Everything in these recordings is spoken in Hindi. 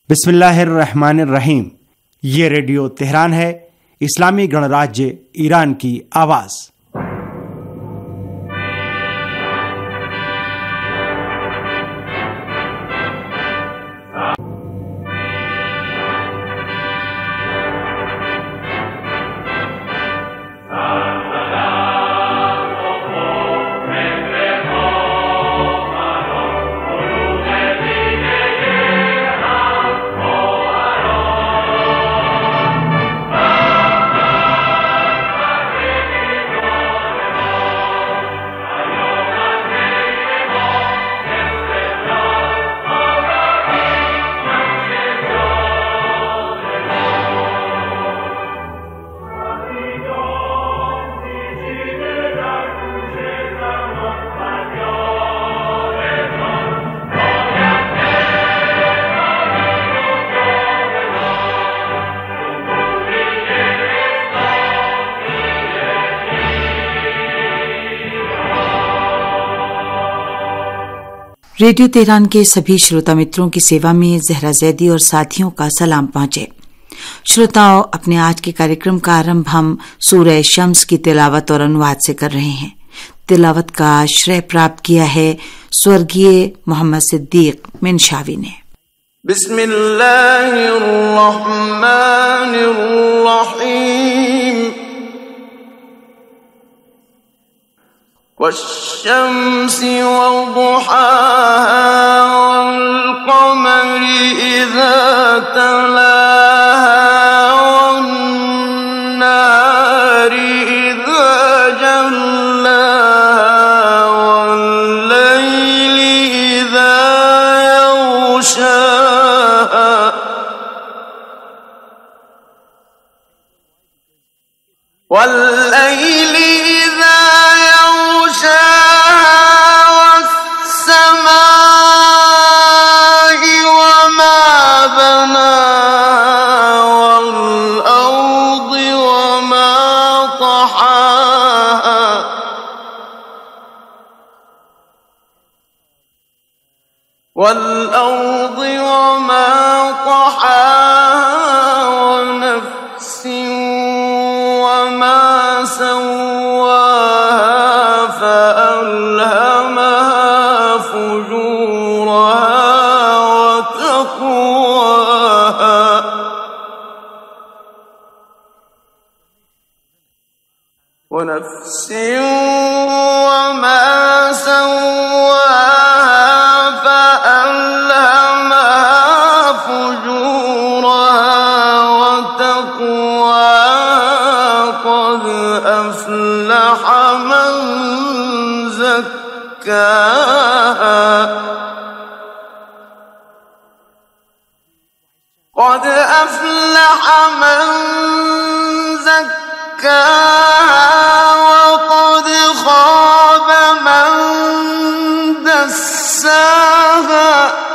बिस्मिल्लाहिर्रहमानिर्रहीम। ये रेडियो तेहरान है, इस्लामी गणराज्य ईरान की आवाज़। रेडियो तेहरान के सभी श्रोता मित्रों की सेवा में जहरा जैदी और साथियों का सलाम पहुंचे। श्रोताओं, अपने आज के कार्यक्रम का आरंभ हम सूरह शम्स की तिलावत और अनुवाद से कर रहे हैं। तिलावत का श्रेय प्राप्त किया है स्वर्गीय मोहम्मद सिद्दीक मिनशावी ने। बिस्मिल्लाहिर्रहमानिर्रहीम। वश्शम्सि वضुहाहा वल्क़मरि इज़ा तलाहा वन्नाहारि इज़ा जल्लाहा वल्लैलि इज़ा यग़शाहा वल्लैलि इज़ा والأرض وما طحاها ونفس وما سواها فألهمها فجورها وتقواها ونفس وما سواها أفلح من زكاها قد أفلح من زكاها وقد خاب من دساها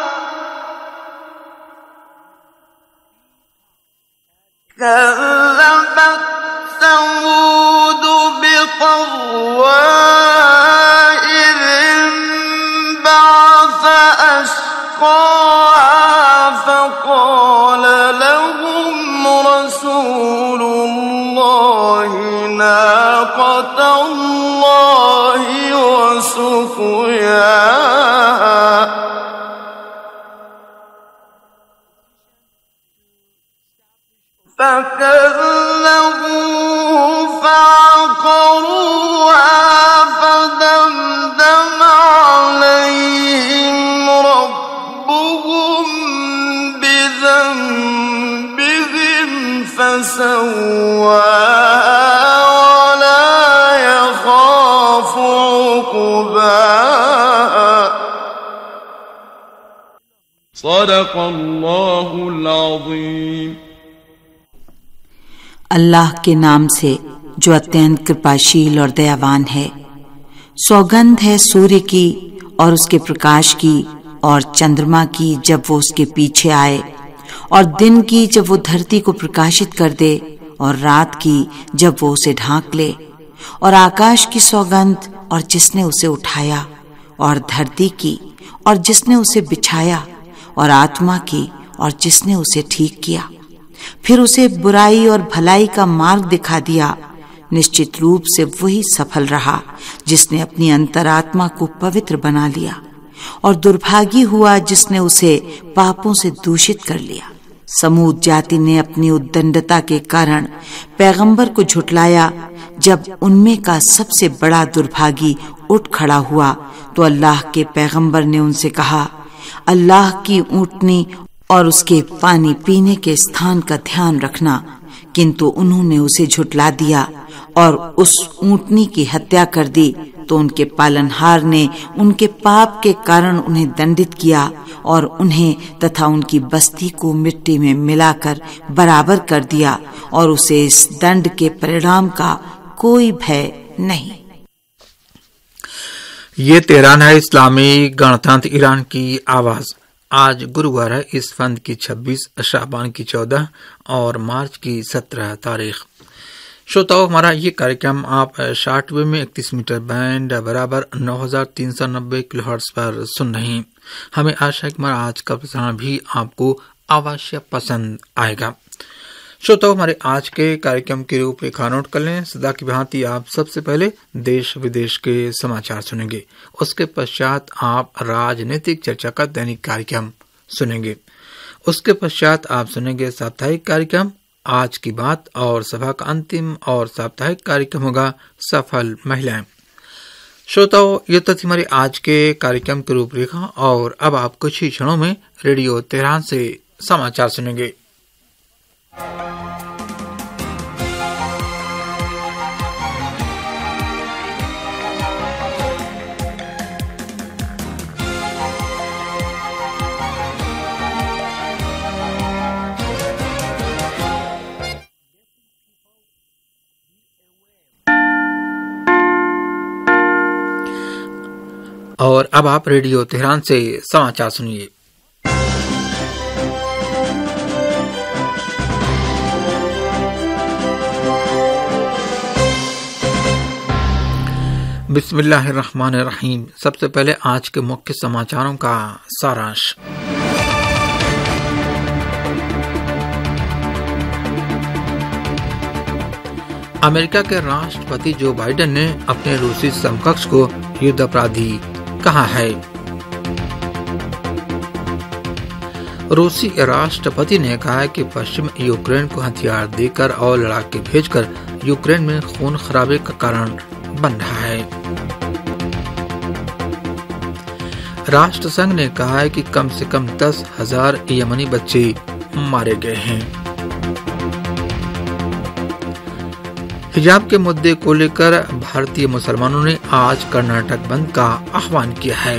كذبت ثمود بطغواها إذ انبعث أشقاها فقال لهم رسول الله ناقة الله وسقياها فكذبوه فعقروها فدمدم عليهم ربهم بذنبهم فسواها ولا يخاف عقباها صدق الله العظيم। अल्लाह के नाम से जो अत्यंत कृपाशील और दयावान है। सौगंध है सूर्य की और उसके प्रकाश की और चंद्रमा की जब वो उसके पीछे आए, और दिन की जब वो धरती को प्रकाशित कर दे, और रात की जब वो उसे ढांक ले, और आकाश की सौगंध और जिसने उसे उठाया, और धरती की और जिसने उसे बिछाया, और आत्मा की और जिसने उसे ठीक किया, फिर उसे बुराई और भलाई का मार्ग दिखा दिया। निश्चित रूप से वही सफल रहा जिसने अपनी अंतरात्मा को पवित्र बना लिया, और दुर्भागी हुआ जिसने उसे पापों से दूषित कर लिया। समूद जाति ने अपनी उद्दंडता के कारण पैगंबर को झुठलाया। जब उनमें का सबसे बड़ा दुर्भागी उठ खड़ा हुआ तो अल्लाह के पैगंबर ने उनसे कहा, अल्लाह की ऊँटनी और उसके पानी पीने के स्थान का ध्यान रखना। किंतु उन्होंने उसे झुठला दिया और उस ऊँटनी की हत्या कर दी, तो उनके पालनहार ने उनके पाप के कारण उन्हें दंडित किया और उन्हें तथा उनकी बस्ती को मिट्टी में मिलाकर बराबर कर दिया, और उसे इस दंड के परिणाम का कोई भय नहीं। ये तेहरान है, इस्लामी गणतंत्र ईरान की आवाज। आज गुरुवार है, इस फंद की 26, शाबान की 14 और मार्च की 17 तारीख। श्रोताओं, हमारा ये कार्यक्रम आप शॉर्टवेव में 31 मीटर बैंड बराबर 9390 किलोहर्ट्ज पर सुन रहे हैं। हमें आशा है कि हमारा आज का प्रसारण भी आपको अवश्य पसंद आएगा। श्रोताओं, हमारे आज के कार्यक्रम की रूपरेखा नोट कर लें। सदा की भांति आप सबसे पहले देश विदेश के समाचार सुनेंगे। उसके पश्चात आप राजनीतिक चर्चा का दैनिक कार्यक्रम सुनेंगे। उसके पश्चात आप सुनेंगे साप्ताहिक कार्यक्रम आज की बात, और सभा का अंतिम और साप्ताहिक कार्यक्रम होगा सफल महिलाएं। श्रोताओं, ये तो थी हमारे आज के कार्यक्रम की रूपरेखा, और अब आप कुछ ही क्षणों में रेडियो तेहरान से समाचार सुनेंगे। और अब आप रेडियो तेहरान से समाचार सुनिए। बिस्मिल्लाहिर्रहमानिर्रहीम। सबसे पहले आज के मुख्य समाचारों का सारांश। अमेरिका के राष्ट्रपति जो बाइडेन ने अपने रूसी समकक्ष को युद्ध अपराधी कहा है। रूसी राष्ट्रपति ने कहा है कि पश्चिम यूक्रेन को हथियार देकर और लड़ाके भेजकर यूक्रेन में खून खराबे का कारण बन रहा है। राष्ट्रसंघ ने कहा है कि कम से कम 10,000 यमनी बच्चे मारे गए हैं। हिजाब के मुद्दे को लेकर भारतीय मुसलमानों ने आज कर्नाटक बंद का आह्वान किया है।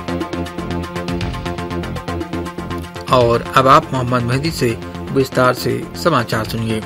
और अब आप मोहम्मद मेहदी से विस्तार से समाचार सुनिए।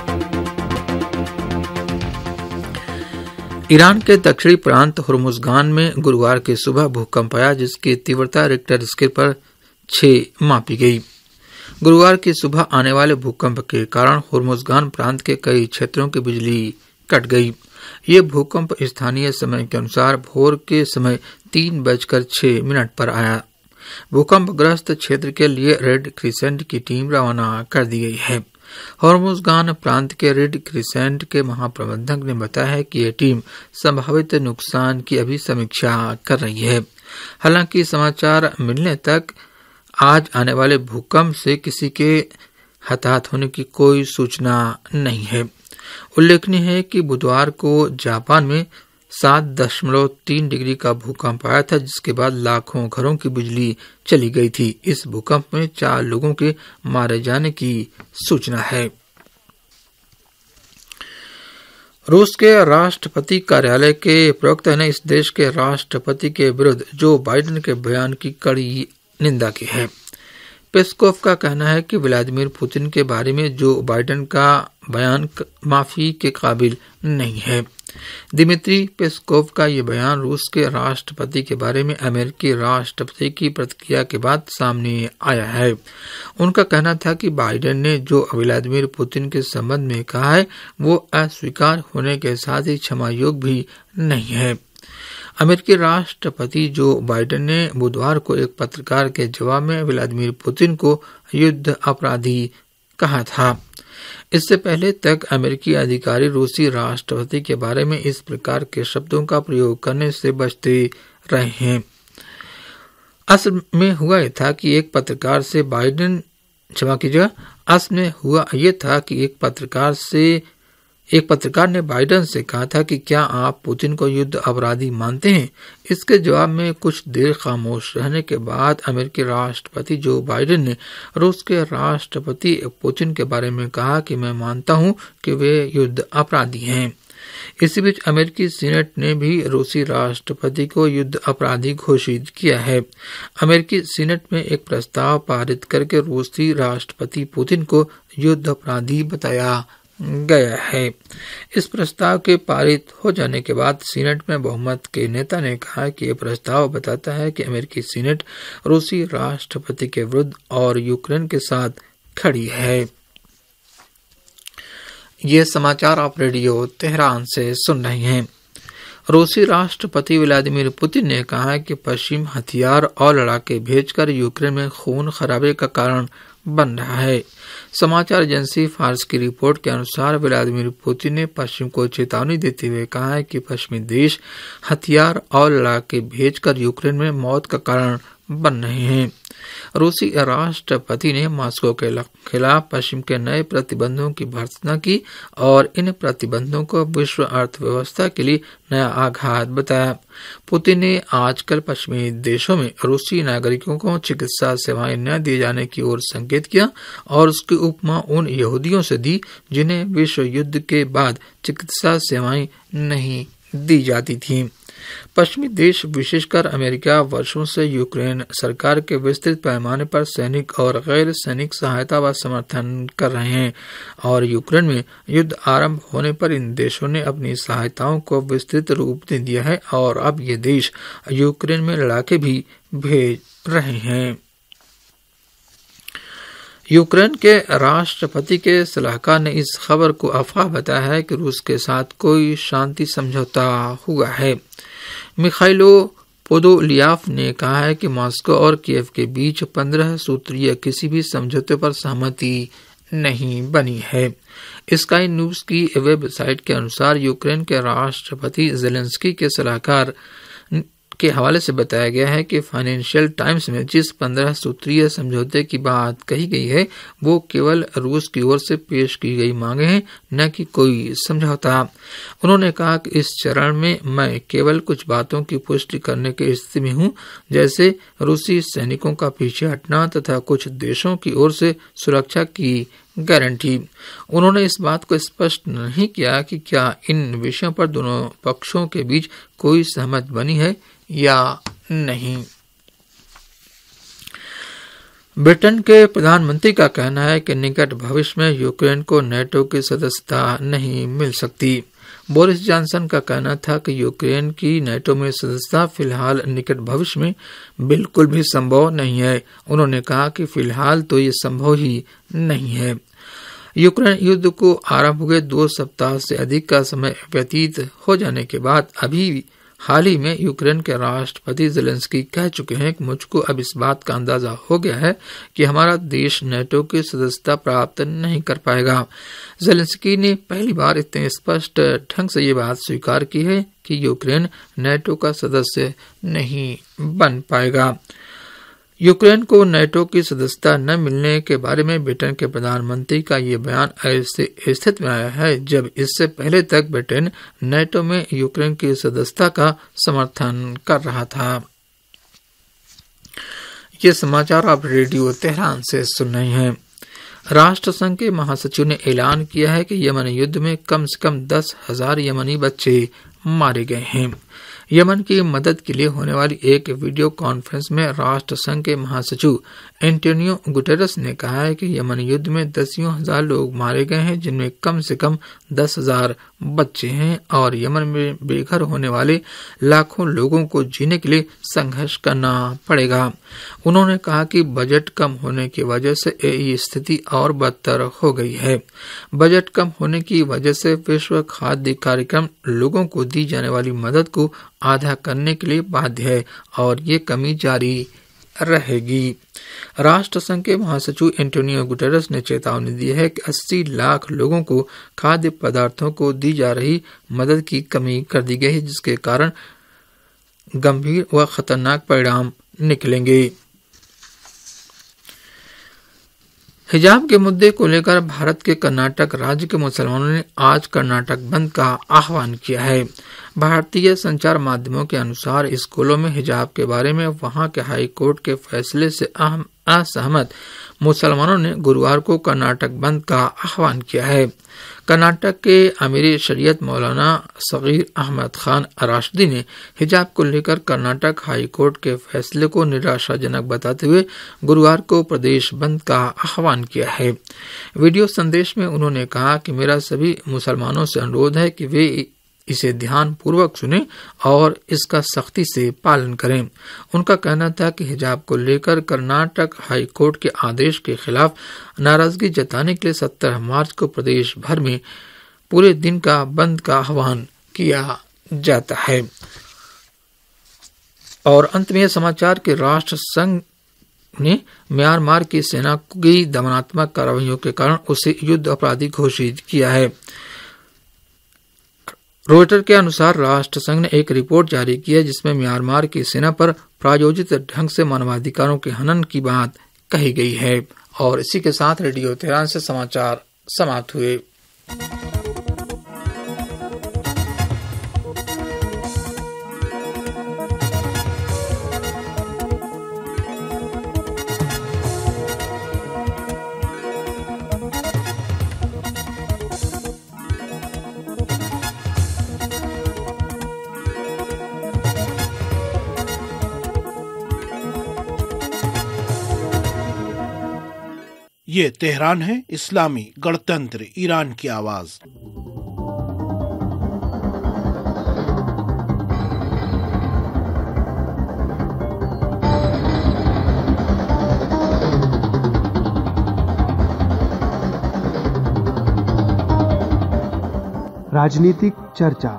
ईरान के दक्षिणी प्रांत हुर्मुज़गान में गुरुवार की सुबह भूकंप आया, जिसकी तीव्रता रिक्टर स्केल पर 6 मापी गई। गुरुवार की सुबह आने वाले भूकंप के कारण हुर्मुज़गान प्रांत के कई क्षेत्रों की बिजली कट गई। ये भूकंप स्थानीय समय के अनुसार भोर के समय 3:06 पर आया। भूकंपग्रस्त क्षेत्र के लिए रेड क्रिसेंट की टीम रवाना कर दी गई है। हुर्मुज़गान प्रांत के रेड क्रिसेंट के महाप्रबंधक ने बताया है कि यह टीम संभावित नुकसान की अभी समीक्षा कर रही है। हालांकि समाचार मिलने तक आज आने वाले भूकंप से किसी के हताहत होने की कोई सूचना नहीं है। उल्लेखनीय है कि बुधवार को जापान में 7.3 डिग्री का भूकंप आया था, जिसके बाद लाखों घरों की बिजली चली गई थी। इस भूकंप में 4 लोगों के मारे जाने की सूचना है। रूस के राष्ट्रपति कार्यालय के प्रवक्ता ने इस देश के राष्ट्रपति के विरुद्ध जो बाइडेन के बयान की कड़ी निंदा की है। पेस्कोव का कहना है कि व्लादिमीर पुतिन के बारे में जो बाइडेन का बयान माफी के काबिल नहीं है। दिमित्री पेस्कोव का ये बयान रूस के राष्ट्रपति के बारे में अमेरिकी राष्ट्रपति की प्रतिक्रिया के बाद सामने आया है। उनका कहना था कि बाइडेन ने जो व्लादिमीर पुतिन के संबंध में कहा है वो अस्वीकार होने के साथ ही क्षमा योग्य भी नहीं है। अमेरिकी राष्ट्रपति जो बाइडेन ने बुधवार को एक पत्रकार के जवाब में व्लादिमीर पुतिन को युद्ध अपराधी कहा था। इससे पहले तक अमेरिकी अधिकारी रूसी राष्ट्रपति के बारे में इस प्रकार के शब्दों का प्रयोग करने से बचते रहे हैं। असल में हुआ यह था कि एक पत्रकार ने बाइडेन से कहा था कि क्या आप पुतिन को युद्ध अपराधी मानते हैं। इसके जवाब में कुछ देर खामोश रहने के बाद अमेरिकी राष्ट्रपति जो बाइडेन ने रूस के राष्ट्रपति पुतिन के बारे में कहा कि मैं मानता हूं कि वे युद्ध अपराधी हैं। इसी बीच अमेरिकी सीनेट ने भी रूसी राष्ट्रपति को युद्ध अपराधी घोषित किया है। अमेरिकी सीनेट में एक प्रस्ताव पारित करके रूसी राष्ट्रपति पुतिन को युद्ध अपराधी बताया गया है। इस प्रस्ताव के पारित हो जाने के बाद सीनेट में बहुमत के नेता ने कहा कि यह प्रस्ताव बताता है कि अमेरिकी सीनेट रूसी राष्ट्रपति के विरुद्ध और यूक्रेन के साथ खड़ी है। ये समाचार आप रेडियो तेहरान से सुन रहे हैं। रूसी राष्ट्रपति व्लादिमीर पुतिन ने कहा कि पश्चिम हथियार और लड़ाके भेजकर यूक्रेन में खून खराबे का कारण बन रहा है। समाचार एजेंसी फार्स की रिपोर्ट के अनुसार व्लादिमीर पुतिन ने पश्चिम को चेतावनी देते हुए कहा है कि पश्चिमी देश हथियार और लड़ाके भेजकर यूक्रेन में मौत का कारण बन रहे हैं। रूसी राष्ट्रपति ने मॉस्को के खिलाफ पश्चिम के नए प्रतिबंधों की भर्त्सना की और इन प्रतिबंधों को विश्व अर्थव्यवस्था के लिए नया आघात बताया। पुतिन ने आजकल पश्चिमी देशों में रूसी नागरिकों को चिकित्सा सेवाएं न दिए जाने की ओर संकेत किया और उसकी उपमा उन यहूदियों से दी जिन्हें विश्व युद्ध के बाद चिकित्सा सेवाएं नहीं दी जाती थीं। पश्चिमी देश विशेषकर अमेरिका वर्षों से यूक्रेन सरकार के विस्तृत पैमाने पर सैनिक और गैर सैनिक सहायता व समर्थन कर रहे हैं और यूक्रेन में युद्ध आरंभ होने पर इन देशों ने अपनी सहायताओं को विस्तृत रूप दे दिया है और अब ये देश यूक्रेन में लड़ाके भी भेज रहे हैं। यूक्रेन के राष्ट्रपति के सलाहकार ने इस खबर को अफवाह बताया है कि रूस के साथ कोई शांति समझौता हुआ है। मिखाइलो पोदोलियाफ ने कहा है कि मॉस्को और कीव के बीच 15 सूत्रीय किसी भी समझौते पर सहमति नहीं बनी है। स्काई न्यूज की वेबसाइट के अनुसार यूक्रेन के राष्ट्रपति जेलेंस्की के सलाहकार के हवाले से बताया गया है कि फाइनेंशियल टाइम्स में जिस 15 सूत्रीय समझौते की बात कही गई है वो केवल रूस की ओर से पेश की गई मांगे हैं, न कि कोई समझौता। उन्होंने कहा कि इस चरण में मैं केवल कुछ बातों की पुष्टि करने की स्थिति में हूं, जैसे रूसी सैनिकों का पीछे हटना तथा कुछ देशों की ओर से सुरक्षा की गारंटी। उन्होंने इस बात को स्पष्ट नहीं किया कि क्या इन विषयों पर दोनों पक्षों के बीच कोई सहमति बनी है या नहीं। ब्रिटेन के प्रधानमंत्री का कहना है कि निकट भविष्य में यूक्रेन को नेटो की सदस्यता नहीं मिल सकती। बोरिस जॉनसन का कहना था कि यूक्रेन की नेटो में सदस्यता फिलहाल निकट भविष्य में बिल्कुल भी संभव नहीं है। उन्होंने कहा कि फिलहाल तो ये संभव ही नहीं है। यूक्रेन युद्ध को आरंभ हुए 2 सप्ताह से अधिक का समय व्यतीत हो जाने के बाद अभी हाल ही में यूक्रेन के राष्ट्रपति जेलेंस्की कह चुके हैं कि मुझको अब इस बात का अंदाजा हो गया है कि हमारा देश नेटो की सदस्यता प्राप्त नहीं कर पाएगा। जेलेंस्की ने पहली बार इतने स्पष्ट ढंग से ये बात स्वीकार की है कि यूक्रेन नेटो का सदस्य नहीं बन पाएगा। यूक्रेन को नेटो की सदस्यता न मिलने के बारे में ब्रिटेन के प्रधानमंत्री का ये बयान ऐसे स्थिति में आया है जब इससे पहले तक ब्रिटेन नेटो में यूक्रेन की सदस्यता का समर्थन कर रहा था। ये समाचार आप रेडियो तेहरान से सुन रहे हैं। राष्ट्रसंघ के महासचिव ने ऐलान किया है कि यमन युद्ध में कम से कम 10,000 यमनी बच्चे मारे गए हैं। यमन की मदद के लिए होने वाली एक वीडियो कॉन्फ्रेंस में राष्ट्रसंघ के महासचिव एंटोनियो गुटेरस ने कहा है कि यमन युद्ध में दसियों हजार लोग मारे गए हैं, जिनमें कम से कम 10,000 बच्चे हैं और यमन में बेघर होने वाले लाखों लोगों को जीने के लिए संघर्ष करना पड़ेगा। उन्होंने कहा कि बजट कम होने की वजह से ये स्थिति और बदतर हो गई है। बजट कम होने की वजह से विश्व खाद्य कार्यक्रम लोगों को दी जाने वाली मदद को आधा करने के लिए बाध्य है और ये कमी जारी रहेगी। राष्ट्रसंघ के महासचिव एंटोनियो गुटेरेस ने चेतावनी दी है कि 80 लाख लोगों को खाद्य पदार्थों को दी जा रही मदद की कमी कर दी गई है, जिसके कारण गंभीर व खतरनाक परिणाम निकलेंगे। हिजाब के मुद्दे को लेकर भारत के कर्नाटक राज्य के मुसलमानों ने आज कर्नाटक बंद का आह्वान किया है। भारतीय संचार माध्यमों के अनुसार स्कूलों में हिजाब के बारे में वहां के हाई कोर्ट के फैसले से असहमत मुसलमानों ने गुरुवार को कर्नाटक बंद का आह्वान किया है। कर्नाटक के अमीर शरीयत मौलाना सगीर अहमद खान राशिदी ने हिजाब को लेकर कर्नाटक हाई कोर्ट के फैसले को निराशाजनक बताते हुए गुरुवार को प्रदेश बंद का आह्वान किया है। वीडियो संदेश में उन्होंने कहा कि मेरा सभी मुसलमानों से अनुरोध है कि वे इसे ध्यान पूर्वक सुने और इसका सख्ती से पालन करें। उनका कहना था कि हिजाब को लेकर कर्नाटक हाई कोर्ट के आदेश के खिलाफ नाराजगी जताने के लिए 17 मार्च को प्रदेश भर में पूरे दिन का बंद का आह्वान किया जाता है। और अंत में समाचार के राष्ट्र संघ ने म्यांमार की सेना की दमनात्मक कार्रवाइयों के कारण उसे युद्ध अपराधी घोषित किया है। रोइटर के अनुसार राष्ट्रसंघ ने एक रिपोर्ट जारी की है जिसमें म्यांमार की सेना पर प्रायोजित ढंग से मानवाधिकारों के हनन की बात कही गई है। और इसी के साथ रेडियो तेहरान से समाचार समाप्त हुए। ये तेहरान है, इस्लामी गणतंत्र ईरान की आवाज। राजनीतिक चर्चा।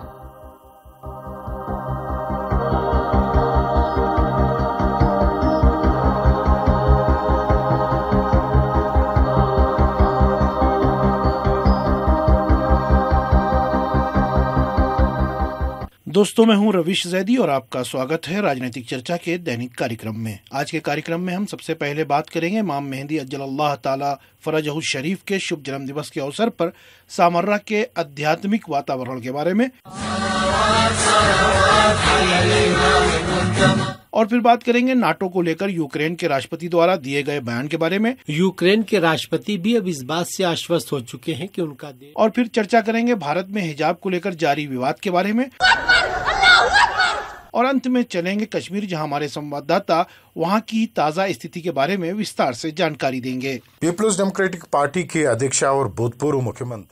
दोस्तों, मैं हूं रविश जैदी और आपका स्वागत है राजनीतिक चर्चा के दैनिक कार्यक्रम में। आज के कार्यक्रम में हम सबसे पहले बात करेंगे इमाम मेहदी अज्जलल्लाह ताला फरजहु शरीफ के शुभ जन्म दिवस के अवसर पर सामर्रा के आध्यात्मिक वातावरण के बारे में, और फिर बात करेंगे नाटो को लेकर यूक्रेन के राष्ट्रपति द्वारा दिए गए बयान के बारे में। यूक्रेन के राष्ट्रपति भी अब इस बात से आश्वस्त हो चुके हैं कि उनका देश। और फिर चर्चा करेंगे भारत में हिजाब को लेकर जारी विवाद के बारे में। और अंत में चलेंगे कश्मीर, जहां हमारे संवाददाता वहां की ताजा स्थिति के बारे में विस्तार से जानकारी देंगे। पीपल्स डेमोक्रेटिक पार्टी के अध्यक्ष और भूतपूर्व मुख्यमंत्री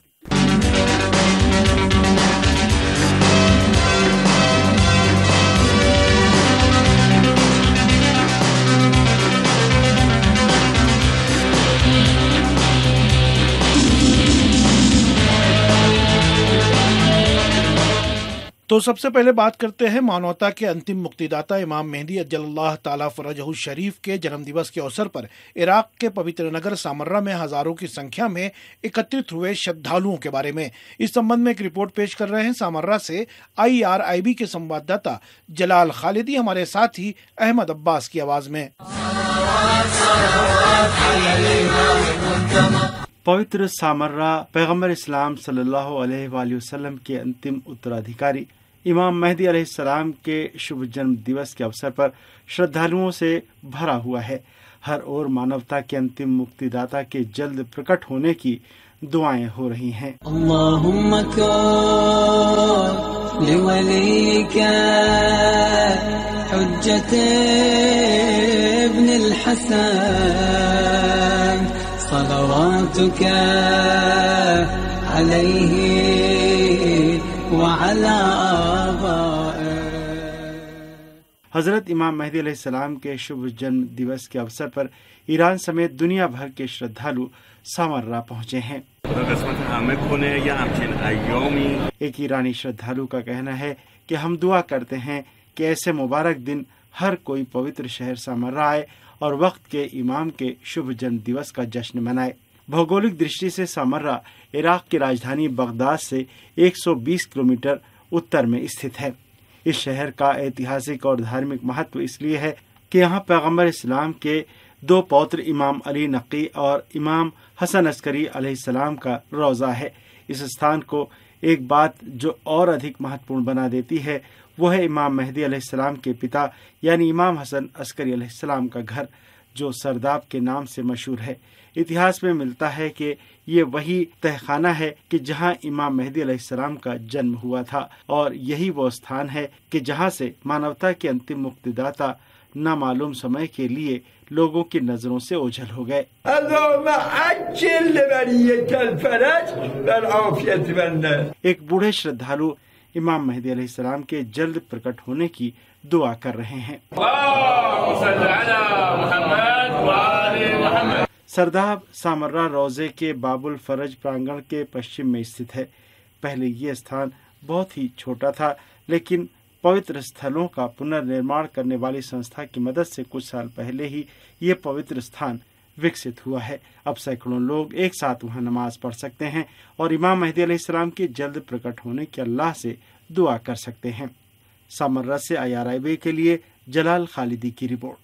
तो सबसे पहले बात करते हैं मानवता के अंतिम मुक्तिदाता इमाम मेहदी अज्जलल्लाह ताला फरजहु शरीफ के जन्म दिवस के अवसर पर इराक के पवित्र नगर सामर्रा में हजारों की संख्या में एकत्रित हुए श्रद्धालुओं के बारे में। इस संबंध में एक रिपोर्ट पेश कर रहे हैं सामर्रा से IRIB के संवाददाता जलाल खालिदी हमारे साथी अहमद अब्बास की आवाज में। पवित्र सामर्रा पैगम्बर इस्लाम सल्लल्लाहु अलैहि वसल्लम के अंतिम उत्तराधिकारी इमाम मेहदी अलैहिस्सलाम के शुभ जन्म दिवस के अवसर पर श्रद्धालुओं से भरा हुआ है। हर ओर मानवता के अंतिम मुक्तिदाता के जल्द प्रकट होने की दुआएं हो रही हैं। हजरत इमाम मेहदी अलैहिस्सलाम के शुभ जन्म दिवस के अवसर पर ईरान समेत दुनिया भर के श्रद्धालु सामर्रा पहुंचे हैं। एक ईरानी श्रद्धालु का कहना है कि हम दुआ करते हैं कि ऐसे मुबारक दिन हर कोई पवित्र शहर सामर्रा आए और वक्त के इमाम के शुभ जन्म दिवस का जश्न मनाए। भौगोलिक दृष्टि से सामर्रा इराक की राजधानी बगदाद से 120 किलोमीटर उत्तर में स्थित है। इस शहर का ऐतिहासिक और धार्मिक महत्व इसलिए है कि यहाँ पैगम्बर इस्लाम के 2 पौत्र इमाम अली नकी और इमाम हसन अस्करी अलैहिस्सलाम का रोज़ा है। इस स्थान को एक बात जो और अधिक महत्वपूर्ण बना देती है वो है इमाम मेहदी अलैहिस्सलाम के पिता यानी इमाम हसन अस्करी अलैहिस्सलाम का घर, जो सरदाब के नाम से मशहूर है। इतिहास में मिलता है कि ये वही तहखाना है कि जहाँ इमाम मेहदी अलैहिस्सलाम का जन्म हुआ था और यही वो स्थान है कि जहाँ से मानवता के अंतिम मुक्तिदाता नामालूम समय के लिए लोगों की नजरों से ओझल हो गए। एक बूढ़े श्रद्धालु इमाम मेहदी अलैहिस्सलाम के जल्द प्रकट होने की दुआ कर रहे हैं। सरदाब सामर्रा रोजे के बाबुल फरज प्रांगण के पश्चिम में स्थित है। पहले ये स्थान बहुत ही छोटा था, लेकिन पवित्र स्थलों का पुनर्निर्माण करने वाली संस्था की मदद से कुछ साल पहले ही ये पवित्र स्थान विकसित हुआ है। अब सैकड़ों लोग एक साथ वहां नमाज पढ़ सकते हैं और इमाम मेहदी अलैहिस्सलाम के जल्द प्रकट होने की अल्लाह से दुआ कर सकते हैं। सामर्रा से IRIB के लिए जलाल खालिदी की रिपोर्ट।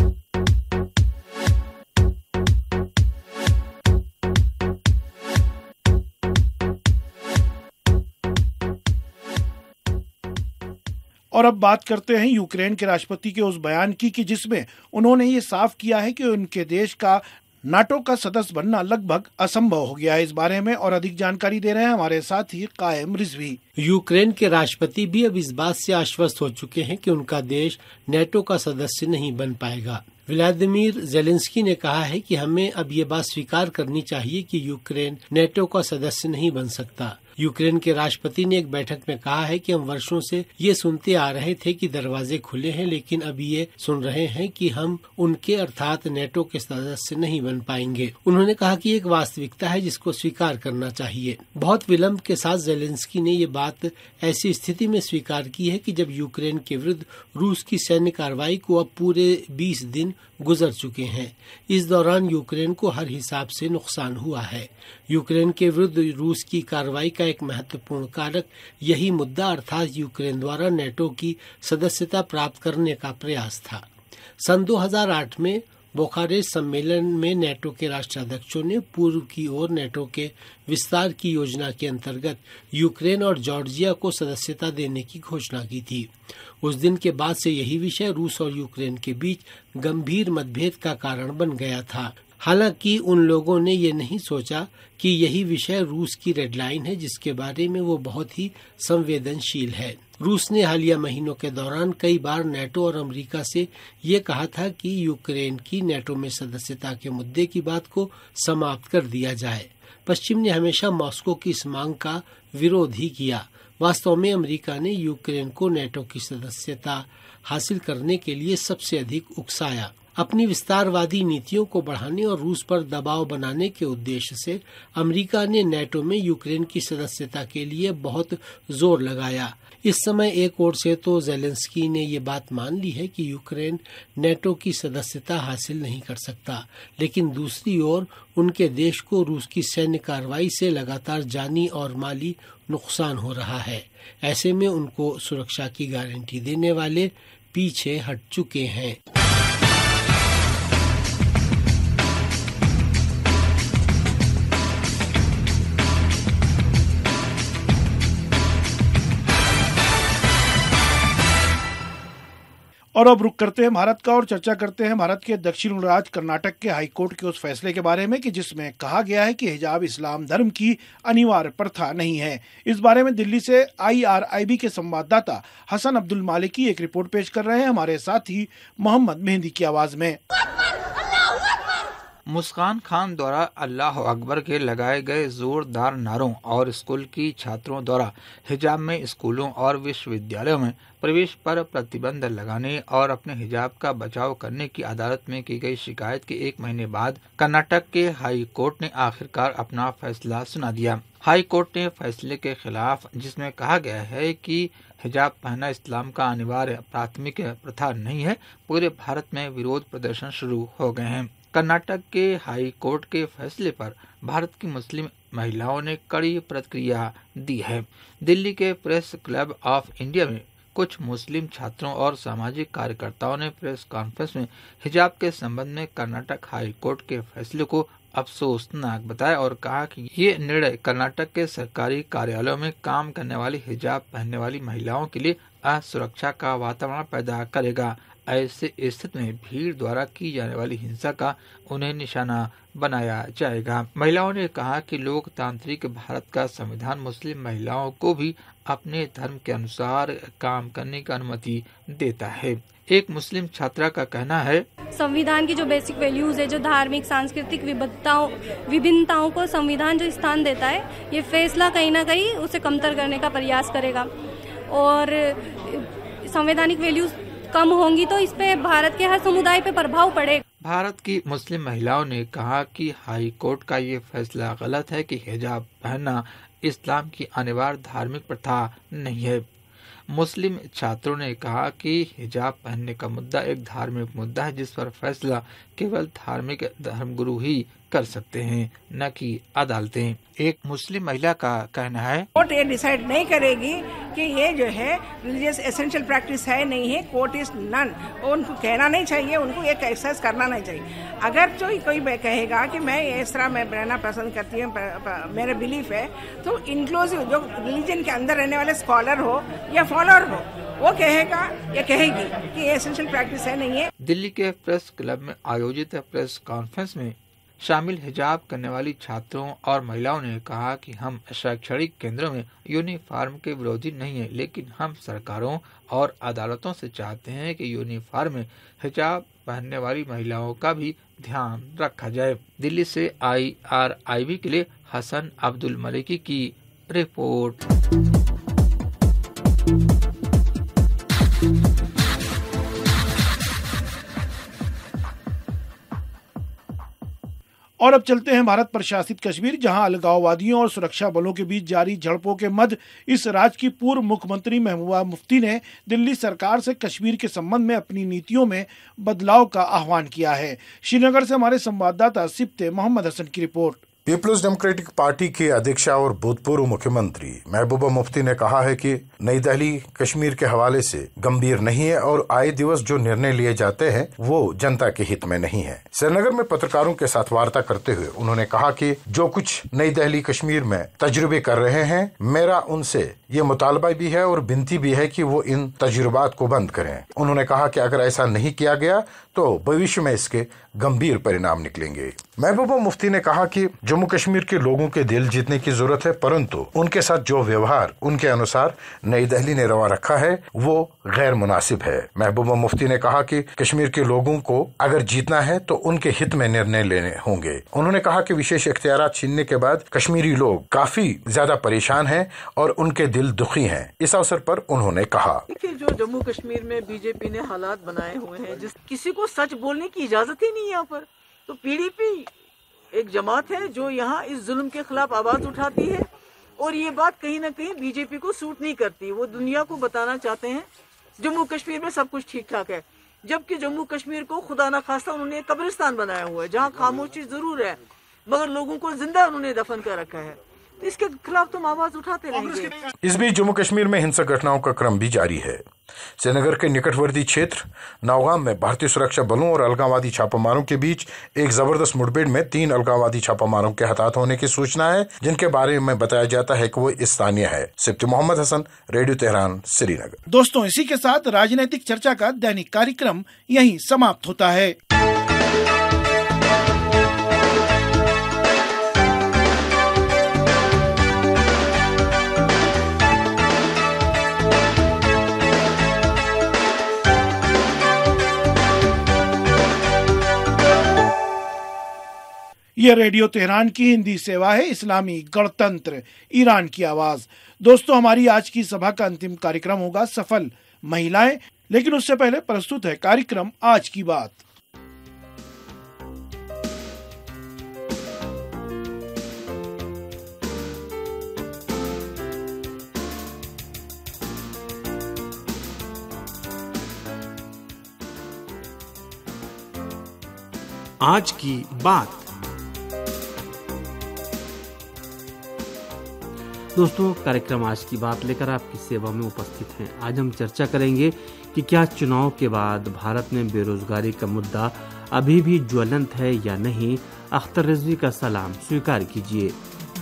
और अब बात करते हैं यूक्रेन के राष्ट्रपति के उस बयान की कि जिसमें उन्होंने ये साफ किया है कि उनके देश का नाटो का सदस्य बनना लगभग असंभव हो गया है। इस बारे में और अधिक जानकारी दे रहे हैं हमारे साथी कायम रिजवी। यूक्रेन के राष्ट्रपति भी अब इस बात से आश्वस्त हो चुके हैं कि उनका देश नेटो का सदस्य नहीं बन पाएगा। व्लादिमीर जेलेंस्की ने कहा है कि हमें अब ये बात स्वीकार करनी चाहिए कि यूक्रेन नेटो का सदस्य नहीं बन सकता। यूक्रेन के राष्ट्रपति ने एक बैठक में कहा है कि हम वर्षों से ये सुनते आ रहे थे कि दरवाजे खुले हैं, लेकिन अब ये सुन रहे हैं कि हम उनके अर्थात नेटो के सदस्य नहीं बन पाएंगे। उन्होंने कहा कि एक वास्तविकता है जिसको स्वीकार करना चाहिए। बहुत विलंब के साथ जेलेंस्की ने ये बात ऐसी स्थिति में स्वीकार की है कि जब यूक्रेन के विरुद्ध रूस की सैन्य कार्रवाई को अब पूरे 20 दिन गुजर चुके हैं। इस दौरान यूक्रेन को हर हिसाब से नुकसान हुआ है। यूक्रेन के विरुद्ध रूस की कार्रवाई का एक महत्वपूर्ण कारक यही मुद्दा अर्थात यूक्रेन द्वारा नेटो की सदस्यता प्राप्त करने का प्रयास था। सन 2008 में बुखारेस्ट सम्मेलन में नेटो के राष्ट्राध्यक्षों ने पूर्व की ओर नेटो के विस्तार की योजना के अंतर्गत यूक्रेन और जॉर्जिया को सदस्यता देने की घोषणा की थी। उस दिन के बाद से यही विषय रूस और यूक्रेन के बीच गंभीर मतभेद का कारण बन गया था। हालांकि उन लोगों ने ये नहीं सोचा कि यही विषय रूस की रेड लाइन है जिसके बारे में वो बहुत ही संवेदनशील है। रूस ने हालिया महीनों के दौरान कई बार नेटो और अमेरिका से ये कहा था कि यूक्रेन की नेटो में सदस्यता के मुद्दे की बात को समाप्त कर दिया जाए। पश्चिम ने हमेशा मॉस्को की इस मांग का विरोध ही किया। वास्तव में अमेरिका ने यूक्रेन को नेटो की सदस्यता हासिल करने के लिए सबसे अधिक उकसाया। अपनी विस्तारवादी नीतियों को बढ़ाने और रूस पर दबाव बनाने के उद्देश्य से अमेरिका ने नेटो में यूक्रेन की सदस्यता के लिए बहुत जोर लगाया। इस समय एक ओर से तो जेलेंस्की ने ये बात मान ली है कि यूक्रेन नेटो की सदस्यता हासिल नहीं कर सकता, लेकिन दूसरी ओर उनके देश को रूस की सैन्य कार्रवाई से लगातार जानी और माली नुकसान हो रहा है। ऐसे में उनको सुरक्षा की गारंटी देने वाले पीछे हट चुके हैं। और अब रुक करते हैं भारत का और चर्चा करते हैं भारत के दक्षिण राज्य कर्नाटक के हाईकोर्ट के उस फैसले के बारे में कि जिसमें कहा गया है कि हिजाब इस्लाम धर्म की अनिवार्य प्रथा नहीं है। इस बारे में दिल्ली से IRIB के संवाददाता हसन अब्दुल मालिकी एक रिपोर्ट पेश कर रहे हैं हमारे साथी मोहम्मद मेहंदी की आवाज में। मुस्कान खान द्वारा अल्लाह अकबर के लगाए गए जोरदार नारों और स्कूल की छात्रों द्वारा हिजाब में स्कूलों और विश्वविद्यालयों में प्रवेश पर प्रतिबंध लगाने और अपने हिजाब का बचाव करने की अदालत में की गई शिकायत के 1 महीने बाद कर्नाटक के हाई कोर्ट ने आखिरकार अपना फैसला सुना दिया। हाई कोर्ट ने फैसले के खिलाफ, जिसमें कहा गया है कि हिजाब पहनना इस्लाम का अनिवार्य प्राथमिक प्रथा नहीं है, पूरे भारत में विरोध प्रदर्शन शुरू हो गए हैं। कर्नाटक के हाई कोर्ट के फैसले पर भारत की मुस्लिम महिलाओं ने कड़ी प्रतिक्रिया दी है। दिल्ली के प्रेस क्लब ऑफ इंडिया में कुछ मुस्लिम छात्रों और सामाजिक कार्यकर्ताओं ने प्रेस कॉन्फ्रेंस में हिजाब के संबंध में कर्नाटक हाई कोर्ट के फैसले को अफसोसनाक बताया और कहा कि ये निर्णय कर्नाटक के सरकारी कार्यालयों में काम करने वाली हिजाब पहनने वाली महिलाओं के लिए असुरक्षा का वातावरण पैदा करेगा। ऐसे स्थिति में भीड़ द्वारा की जाने वाली हिंसा का उन्हें निशाना बनाया जाएगा। महिलाओं ने कहा कि लोकतांत्रिक भारत का संविधान मुस्लिम महिलाओं को भी अपने धर्म के अनुसार काम करने की अनुमति देता है। एक मुस्लिम छात्रा का कहना है, संविधान की जो बेसिक वैल्यूज है, जो धार्मिक सांस्कृतिक विभिन्नताओं को संविधान जो स्थान देता है, ये फैसला कहीं ना कहीं उसे कमतर करने का प्रयास करेगा और संवैधानिक वैल्यूज कम होंगी तो इस पे भारत के हर समुदाय पे प्रभाव पड़ेगा। भारत की मुस्लिम महिलाओं ने कहा कि हाई कोर्ट का ये फैसला गलत है कि हिजाब पहनना इस्लाम की अनिवार्य धार्मिक प्रथा नहीं है। मुस्लिम छात्रों ने कहा कि हिजाब पहनने का मुद्दा एक धार्मिक मुद्दा है, जिस पर फैसला केवल धार्मिक धर्मगुरु ही कर सकते हैं, न कि अदालतें। एक मुस्लिम महिला का कहना है, कोर्ट ये डिसाइड नहीं करेगी कि ये जो है रिलीजियस एसेंशियल प्रैक्टिस है नहीं है, कोर्ट इज नन। उनको कहना नहीं चाहिए, उनको ये एक्सरसाइज करना नहीं चाहिए। अगर जो कोई कहेगा कि मैं इस तरह मैं रहना पसंद करती हूँ, मेरा बिलीफ है, तो इंक्लूसिव जो रिलीजन के अंदर रहने वाले स्कॉलर हो या फॉलोअर हो, वो कहेगा या कहेगी कि ये एसेंशियल प्रैक्टिस है नहीं है। दिल्ली के प्रेस क्लब में आयोजित प्रेस कॉन्फ्रेंस में शामिल हिजाब करने वाली छात्रों और महिलाओं ने कहा कि हम शैक्षणिक केंद्रों में यूनिफॉर्म के विरोधी नहीं है, लेकिन हम सरकारों और अदालतों से चाहते हैं कि यूनिफॉर्म में हिजाब पहनने वाली महिलाओं का भी ध्यान रखा जाए। दिल्ली से IRIV के लिए हसन अब्दुल मलिकी की रिपोर्ट। और अब चलते हैं भारत प्रशासित कश्मीर, जहां अलगाववादियों और सुरक्षा बलों के बीच जारी झड़पों के मध्य इस राज्य की पूर्व मुख्यमंत्री महबूबा मुफ्ती ने दिल्ली सरकार से कश्मीर के संबंध में अपनी नीतियों में बदलाव का आह्वान किया है। श्रीनगर से हमारे संवाददाता सिप्ते मोहम्मद हसन की रिपोर्ट। पीपल्स डेमोक्रेटिक पार्टी के अध्यक्षा और भूतपूर्व मुख्यमंत्री महबूबा मुफ्ती ने कहा है कि नई दिल्ली कश्मीर के हवाले से गंभीर नहीं है और आए दिवस जो निर्णय लिए जाते हैं वो जनता के हित में नहीं है। श्रीनगर में पत्रकारों के साथ वार्ता करते हुए उन्होंने कहा कि जो कुछ नई दिल्ली कश्मीर में तजुर्बे कर रहे हैं, मेरा उनसे ये मुतालबा भी है और विनती भी है कि वो इन तजुर्बात को बंद करें। उन्होंने कहा कि अगर ऐसा नहीं किया गया तो भविष्य में इसके गंभीर परिणाम निकलेंगे। महबूबा मुफ्ती ने कहा कि जम्मू कश्मीर के लोगों के दिल जीतने की जरूरत है, परंतु उनके साथ जो व्यवहार उनके अनुसार नई दिल्ली ने रवा रखा है वो गैर मुनासिब है। महबूबा मुफ्ती ने कहा कि कश्मीर के लोगों को अगर जीतना है तो उनके हित में निर्णय लेने होंगे। उन्होंने कहा कि विशेष इख्तियारात छीनने के बाद कश्मीरी लोग काफी ज्यादा परेशान हैं और उनके दिल दुखी हैं। इस अवसर पर उन्होंने कहा, देखिए जो जम्मू कश्मीर में बीजेपी ने हालात बनाए हुए हैं, जिस किसी को सच बोलने की इजाजत ही नहीं है यहाँ पर। तो PDP एक जमात है जो यहाँ इस जुल्म के खिलाफ आवाज उठाती है और ये बात कहीं ना कहीं बीजेपी को सूट नहीं करती। वो दुनिया को बताना चाहते हैं जम्मू कश्मीर में सब कुछ ठीक ठाक है, जबकि जम्मू कश्मीर को खुदा न खास्ता उन्होंने कब्रिस्तान बनाया हुआ है, जहाँ खामोशी जरूर है मगर लोगों को जिंदा उन्होंने दफन कर रखा है। तो इसके खिलाफ तुम आवाज उठाते रहेंगे। इस बीच जम्मू कश्मीर में हिंसक घटनाओं का क्रम भी जारी है। श्रीनगर के निकटवर्ती क्षेत्र नौगाम में भारतीय सुरक्षा बलों और अलगाववादी छापामारों के बीच एक जबरदस्त मुठभेड़ में 3 अलगाववादी छापामारों के हताहत होने की सूचना है, जिनके बारे में बताया जाता है कि वो स्थानीय है। Sibti Mohammad Hasan, radio Tehran, Srinagar. दोस्तों, इसी के साथ राजनीतिक चर्चा का दैनिक कार्यक्रम यहीं समाप्त होता है। यह रेडियो तेहरान की हिंदी सेवा है, इस्लामी गणतंत्र ईरान की आवाज। दोस्तों, हमारी आज की सभा का अंतिम कार्यक्रम होगा सफल महिलाएं, लेकिन उससे पहले प्रस्तुत है कार्यक्रम आज की बात। आज की बात। दोस्तों, कार्यक्रम आज की बात लेकर आपकी सेवा में उपस्थित हैं। आज हम चर्चा करेंगे कि क्या चुनाव के बाद भारत में बेरोजगारी का मुद्दा अभी भी ज्वलंत है या नहीं। अख्तर रिजवी का सलाम स्वीकार कीजिए।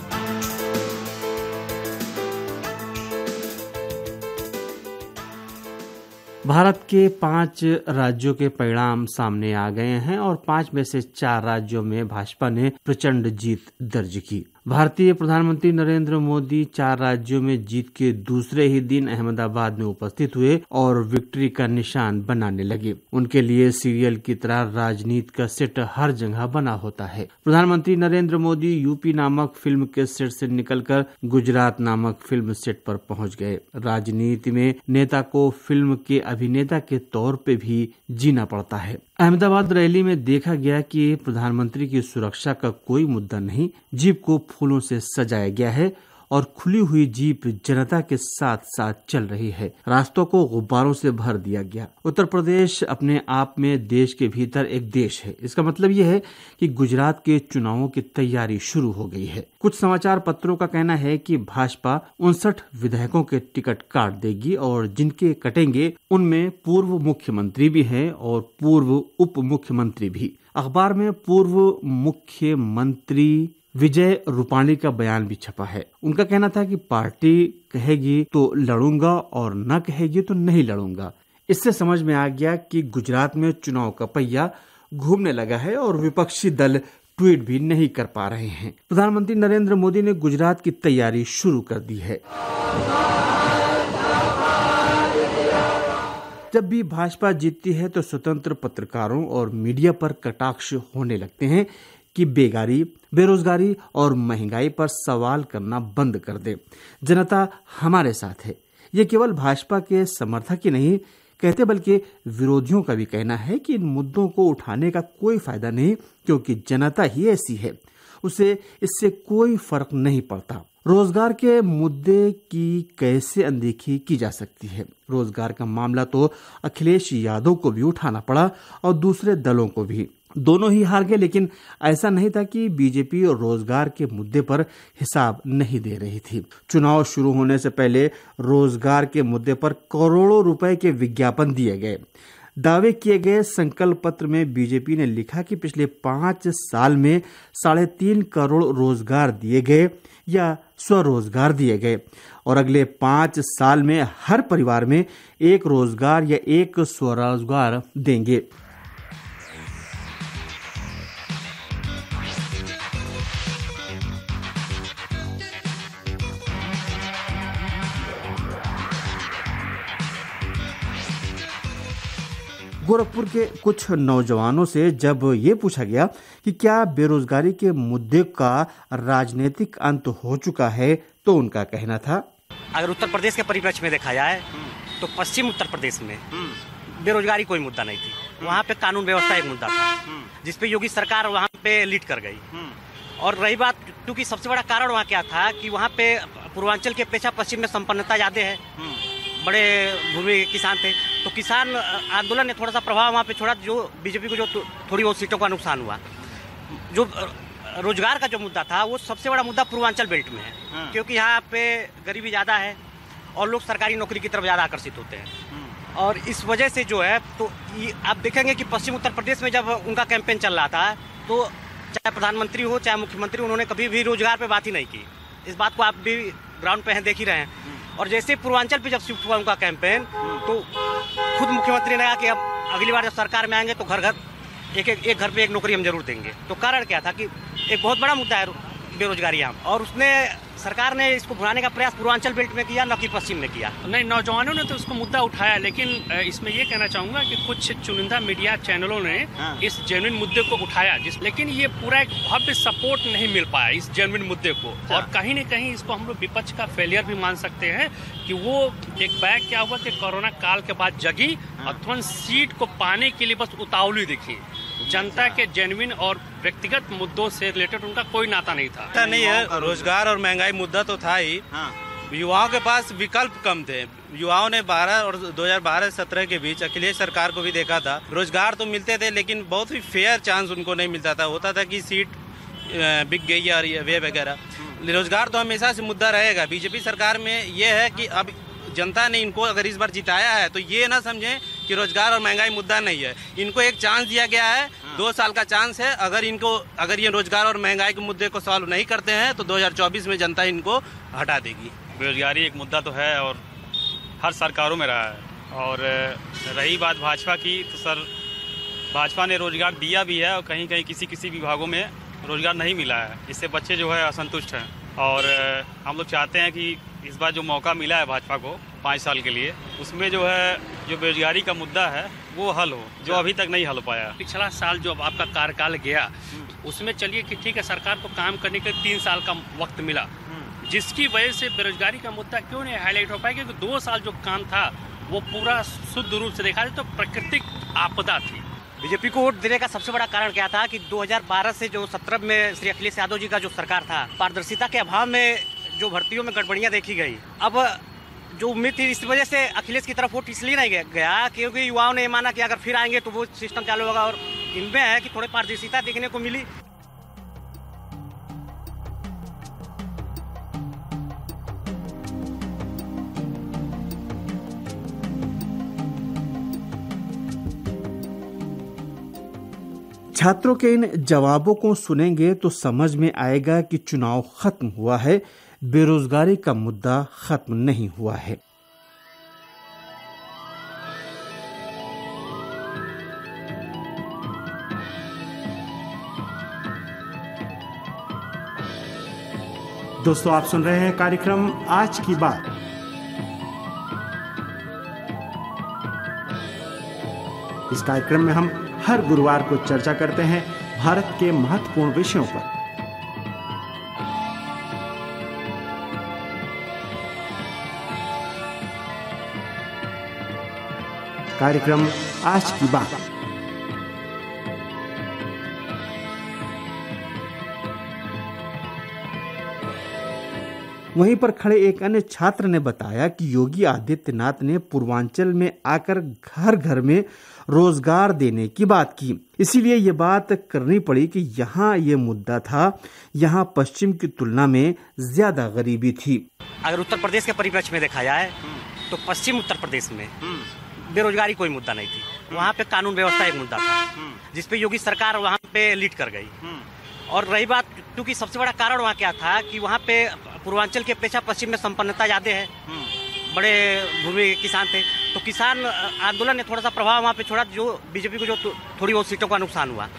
भारत के 5 राज्यों के परिणाम सामने आ गए हैं और 5 में से 4 राज्यों में भाजपा ने प्रचंड जीत दर्ज की। भारतीय प्रधानमंत्री नरेंद्र मोदी 4 राज्यों में जीत के दूसरे ही दिन अहमदाबाद में उपस्थित हुए और विक्ट्री का निशान बनाने लगे। उनके लिए सीरियल की तरह राजनीति का सेट हर जगह बना होता है। प्रधानमंत्री नरेंद्र मोदी यूपी नामक फिल्म के सेट से निकलकर गुजरात नामक फिल्म सेट पर पहुंच गए। राजनीति में नेता को फिल्म के अभिनेता के तौर पे भी जीना पड़ता है। अहमदाबाद रैली में देखा गया कि प्रधानमंत्री की सुरक्षा का कोई मुद्दा नहीं। जीप को फूलों से सजाया गया है और खुली हुई जीप जनता के साथ साथ चल रही है। रास्तों को गुब्बारों से भर दिया गया। उत्तर प्रदेश अपने आप में देश के भीतर एक देश है। इसका मतलब यह है कि गुजरात के चुनावों की तैयारी शुरू हो गई है। कुछ समाचार पत्रों का कहना है कि भाजपा 59 विधायकों के टिकट काट देगी और जिनके कटेंगे उनमें पूर्व मुख्यमंत्री भी हैं और पूर्व उप मुख्यमंत्री भी। अखबार में पूर्व मुख्यमंत्री विजय रूपाणी का बयान भी छपा है। उनका कहना था कि पार्टी कहेगी तो लड़ूंगा और न कहेगी तो नहीं लड़ूंगा। इससे समझ में आ गया कि गुजरात में चुनाव का पहिया घूमने लगा है और विपक्षी दल ट्वीट भी नहीं कर पा रहे हैं। प्रधानमंत्री नरेंद्र मोदी ने गुजरात की तैयारी शुरू कर दी है। जब भी भाजपा जीतती है तो स्वतंत्र पत्रकारों और मीडिया पर कटाक्ष होने लगते हैं कि बेरोजगारी और महंगाई पर सवाल करना बंद कर दे। जनता हमारे साथ है। ये केवल भाजपा के समर्थक ही नहीं कहते बल्कि विरोधियों का भी कहना है कि इन मुद्दों को उठाने का कोई फायदा नहीं, क्योंकि जनता ही ऐसी है, उसे इससे कोई फर्क नहीं पड़ता। रोजगार के मुद्दे की कैसे अनदेखी की जा सकती है। रोजगार का मामला तो अखिलेश यादव को भी उठाना पड़ा और दूसरे दलों को भी। दोनों ही हार गए, लेकिन ऐसा नहीं था कि बीजेपी और रोजगार के मुद्दे पर हिसाब नहीं दे रही थी। चुनाव शुरू होने से पहले रोजगार के मुद्दे पर करोड़ों रुपए के विज्ञापन दिए गए। दावे किए गए संकल्प पत्र में बीजेपी ने लिखा कि पिछले 5 साल में 3.5 करोड़ रोजगार दिए गए या स्वरोजगार दिए गए और अगले 5 साल में हर परिवार में 1 रोजगार या 1 स्वरोजगार देंगे। गोरखपुर के कुछ नौजवानों से जब ये पूछा गया कि क्या बेरोजगारी के मुद्दे का राजनीतिक अंत हो चुका है, तो उनका कहना था, अगर उत्तर प्रदेश के परिप्रेक्ष्य में देखा जाए तो पश्चिम उत्तर प्रदेश में बेरोजगारी कोई मुद्दा नहीं थी। वहाँ पे कानून व्यवस्था एक मुद्दा था जिसपे योगी सरकार वहाँ पे लीड कर गई। और रही बात, क्योंकि सबसे बड़ा कारण वहाँ क्या था कि वहाँ पे पूर्वांचल की अपेक्षा पश्चिम में संपन्नता ज्यादा है, बड़े भूमि किसान थे, तो किसान आंदोलन ने थोड़ा सा प्रभाव वहाँ पे छोड़ा, जो बीजेपी को जो थोड़ी बहुत सीटों का नुकसान हुआ। जो रोजगार का जो मुद्दा था वो सबसे बड़ा मुद्दा पूर्वांचल बेल्ट में है, क्योंकि यहाँ पे गरीबी ज़्यादा है और लोग सरकारी नौकरी की तरफ ज़्यादा आकर्षित होते हैं। और इस वजह से जो है, तो आप देखेंगे कि पश्चिम उत्तर प्रदेश में जब उनका कैंपेन चल रहा था तो चाहे प्रधानमंत्री हो चाहे मुख्यमंत्री, उन्होंने कभी भी रोजगार पे बात ही नहीं की। इस बात को आप भी ग्राउंड पे हैं, देख ही रहे हैं। और जैसे पूर्वांचल पे जब शिफ्ट हुआ उनका कैंपेन, तो खुद मुख्यमंत्री ने कहा कि अब अगली बार जब सरकार में आएंगे तो घर घर एक घर पे 1 नौकरी हम जरूर देंगे। तो कारण क्या था कि एक बहुत बड़ा मुद्दा है बेरोजगारी यहाँ, और उसने सरकार ने इसको भुलाने का प्रयास पूर्वांचल बेल्ट में किया, न कि पश्चिम में किया। नहीं, नौजवानों ने तो उसको मुद्दा उठाया, लेकिन इसमें ये कहना चाहूंगा कि कुछ चुनिंदा मीडिया चैनलों ने इस जेन्युइन मुद्दे को उठाया, लेकिन ये पूरा एक भव्य सपोर्ट नहीं मिल पाया इस जेन्युइन मुद्दे को। और कहीं न कहीं इसको हम लोग विपक्ष का फेलियर भी मान सकते हैं कि वो एक बैग क्या हुआ कि कोरोना काल के बाद जगी और तुरंत सीट को पाने के लिए बस उतावली दिखी। जनता के जेन्युइन और व्यक्तिगत मुद्दों से रिलेटेड उनका कोई नाता नहीं था। नहीं है, रोजगार और महंगाई मुद्दा तो था ही, युवाओं के पास विकल्प कम थे। युवाओं ने 12 और 2012-17 के बीच अखिलेश सरकार को भी देखा था। रोजगार तो मिलते थे लेकिन बहुत ही फेयर चांस उनको नहीं मिलता था। होता था कि सीट बिक गई या वे वगैरह। रोजगार तो हमेशा से मुद्दा रहेगा। बीजेपी सरकार में ये है कि अब जनता ने इनको अगर इस बार जिताया है तो ये ना समझें कि रोजगार और महंगाई मुद्दा नहीं है। इनको एक चांस दिया गया है, 2 साल का चांस है। अगर ये रोजगार और महंगाई के मुद्दे को सॉल्व नहीं करते हैं तो 2024 में जनता इनको हटा देगी। बेरोजगारी एक मुद्दा तो है और हर सरकारों में रहा है। और रही बात भाजपा की, तो सर भाजपा ने रोजगार दिया भी है और कहीं कहीं किसी विभागों में रोजगार नहीं मिला है। इससे बच्चे जो है असंतुष्ट हैं और हम लोग चाहते हैं कि इस बार जो मौका मिला है भाजपा को 5 साल के लिए, उसमें जो है जो बेरोजगारी का मुद्दा है वो हल हो, जो अभी तक नहीं हल हो पाया। पिछला साल जो आपका कार्यकाल गया उसमें चलिए कि ठीक है, सरकार को काम करने के 3 साल का वक्त मिला, जिसकी वजह से बेरोजगारी का मुद्दा क्यों नहीं हाईलाइट हो पाया? क्योंकि 2 साल जो काम था वो पूरा शुद्ध रूप से देखा जाए तो प्राकृतिक आपदा थी। बीजेपी को वोट देने का सबसे बड़ा कारण क्या था कि 2012 से जो 17 में श्री अखिलेश यादव जी का जो सरकार था, पारदर्शिता के अभाव में जो भर्तियों में गड़बड़ियां देखी गई। अब जो उम्मीद थी, इस वजह से अखिलेश की तरफ वोट इसलिए नहीं गया क्योंकि युवाओं ने माना कि अगर फिर आएंगे तो वो सिस्टम चालू होगा। और इनमें है कि थोड़ी पारदर्शिता देखने को मिली। छात्रों के इन जवाबों को सुनेंगे तो समझ में आएगा कि चुनाव खत्म हुआ है, बेरोजगारी का मुद्दा खत्म नहीं हुआ है। दोस्तों, आप सुन रहे हैं कार्यक्रम आज की बात। इस कार्यक्रम में हम हर गुरुवार को चर्चा करते हैं भारत के महत्वपूर्ण विषयों पर। कार्यक्रम आज की बात। वहीं पर खड़े एक अन्य छात्र ने बताया कि योगी आदित्यनाथ ने पूर्वांचल में आकर घर घर में रोजगार देने की बात की, इसीलिए ये बात करनी पड़ी कि यहाँ ये मुद्दा था, यहाँ पश्चिम की तुलना में ज्यादा गरीबी थी। अगर उत्तर प्रदेश के परिप्रेक्ष्य में देखा जाए तो पश्चिम उत्तर प्रदेश में बेरोजगारी कोई मुद्दा नहीं थी। वहाँ पे कानून व्यवस्था एक मुद्दा था, जिसपे योगी सरकार वहाँ पे लीड कर गई। और रही बात, क्योंकि सबसे बड़ा कारण वहाँ क्या था कि वहाँ पे पूर्वांचल की अपेक्षा पश्चिम में संपन्नता ज्यादा है, बड़े भूमि किसान थे, तो किसान आंदोलन ने थोड़ा सा प्रभाव वहाँ पे छोड़ा, जो बीजेपी को जो थोड़ी बहुत सीटों का नुकसान हुआ।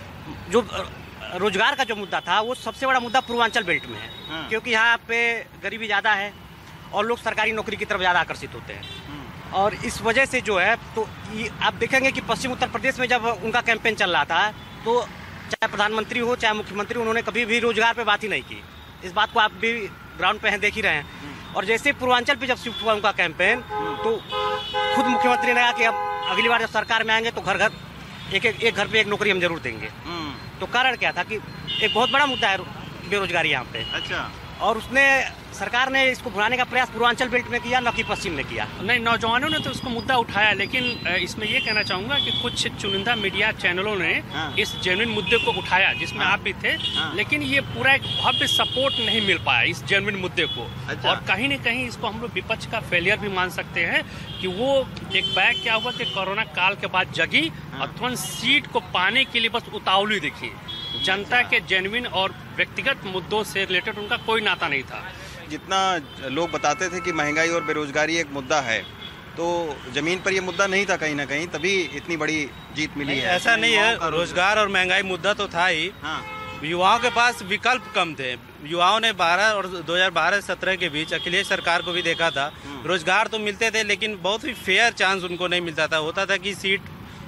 जो रोजगार का जो मुद्दा था वो सबसे बड़ा मुद्दा पूर्वांचल बेल्ट में है, क्योंकि यहाँ पे गरीबी ज्यादा है और लोग सरकारी नौकरी की तरफ ज्यादा आकर्षित होते हैं। और इस वजह से जो है, तो आप देखेंगे कि पश्चिम उत्तर प्रदेश में जब उनका कैंपेन चल रहा था तो चाहे प्रधानमंत्री हो चाहे मुख्यमंत्री, उन्होंने कभी भी रोजगार पे बात ही नहीं की। इस बात को आप भी ग्राउंड पे हैं, देख ही रहे हैं। और जैसे पूर्वांचल पे जब शिफ्ट हुआ उनका कैंपेन, तो खुद मुख्यमंत्री ने कहा कि अब अगली बार जब सरकार में आएंगे तो घर घर एक घर पे एक नौकरी हम जरूर देंगे। तो कारण क्या था कि एक बहुत बड़ा मुद्दा है बेरोजगारी यहाँ पे। अच्छा। और उसने सरकार ने इसको भुलाने का प्रयास पूर्वांचल बेल्ट में किया, न कि पश्चिम में किया। नहीं, नौजवानों ने तो इसको मुद्दा उठाया, लेकिन इसमें ये कहना चाहूंगा कि कुछ चुनिंदा मीडिया चैनलों ने इस जेन्युइन मुद्दे को उठाया, जिसमें आप भी थे, लेकिन ये पूरा एक भव्य सपोर्ट नहीं मिल पाया इस जेन्युइन मुद्दे को। अच्छा। और कहीं न कहीं इसको हम लोग विपक्ष का फेलियर भी मान सकते हैं कि वो एक बैग क्या हुआ कि कोरोना काल के बाद जगी और तुरंत सीट को पाने के लिए बस उतावली दिखी। जनता के जेन्युइन और व्यक्तिगत मुद्दों से रिलेटेड उनका कोई नाता नहीं था। जितना लोग बताते थे कि महंगाई और बेरोजगारी एक मुद्दा है, तो जमीन पर ये मुद्दा नहीं था कहीं ना कहीं, तभी इतनी बड़ी जीत मिली है। ऐसा नहीं है, रोजगार और महंगाई मुद्दा तो था ही। युवाओं के पास विकल्प कम थे। युवाओं ने 12 और 2012-17 के बीच अखिलेश सरकार को भी देखा था। रोजगार तो मिलते थे लेकिन बहुत ही फेयर चांस उनको नहीं मिलता था। होता था कि सीट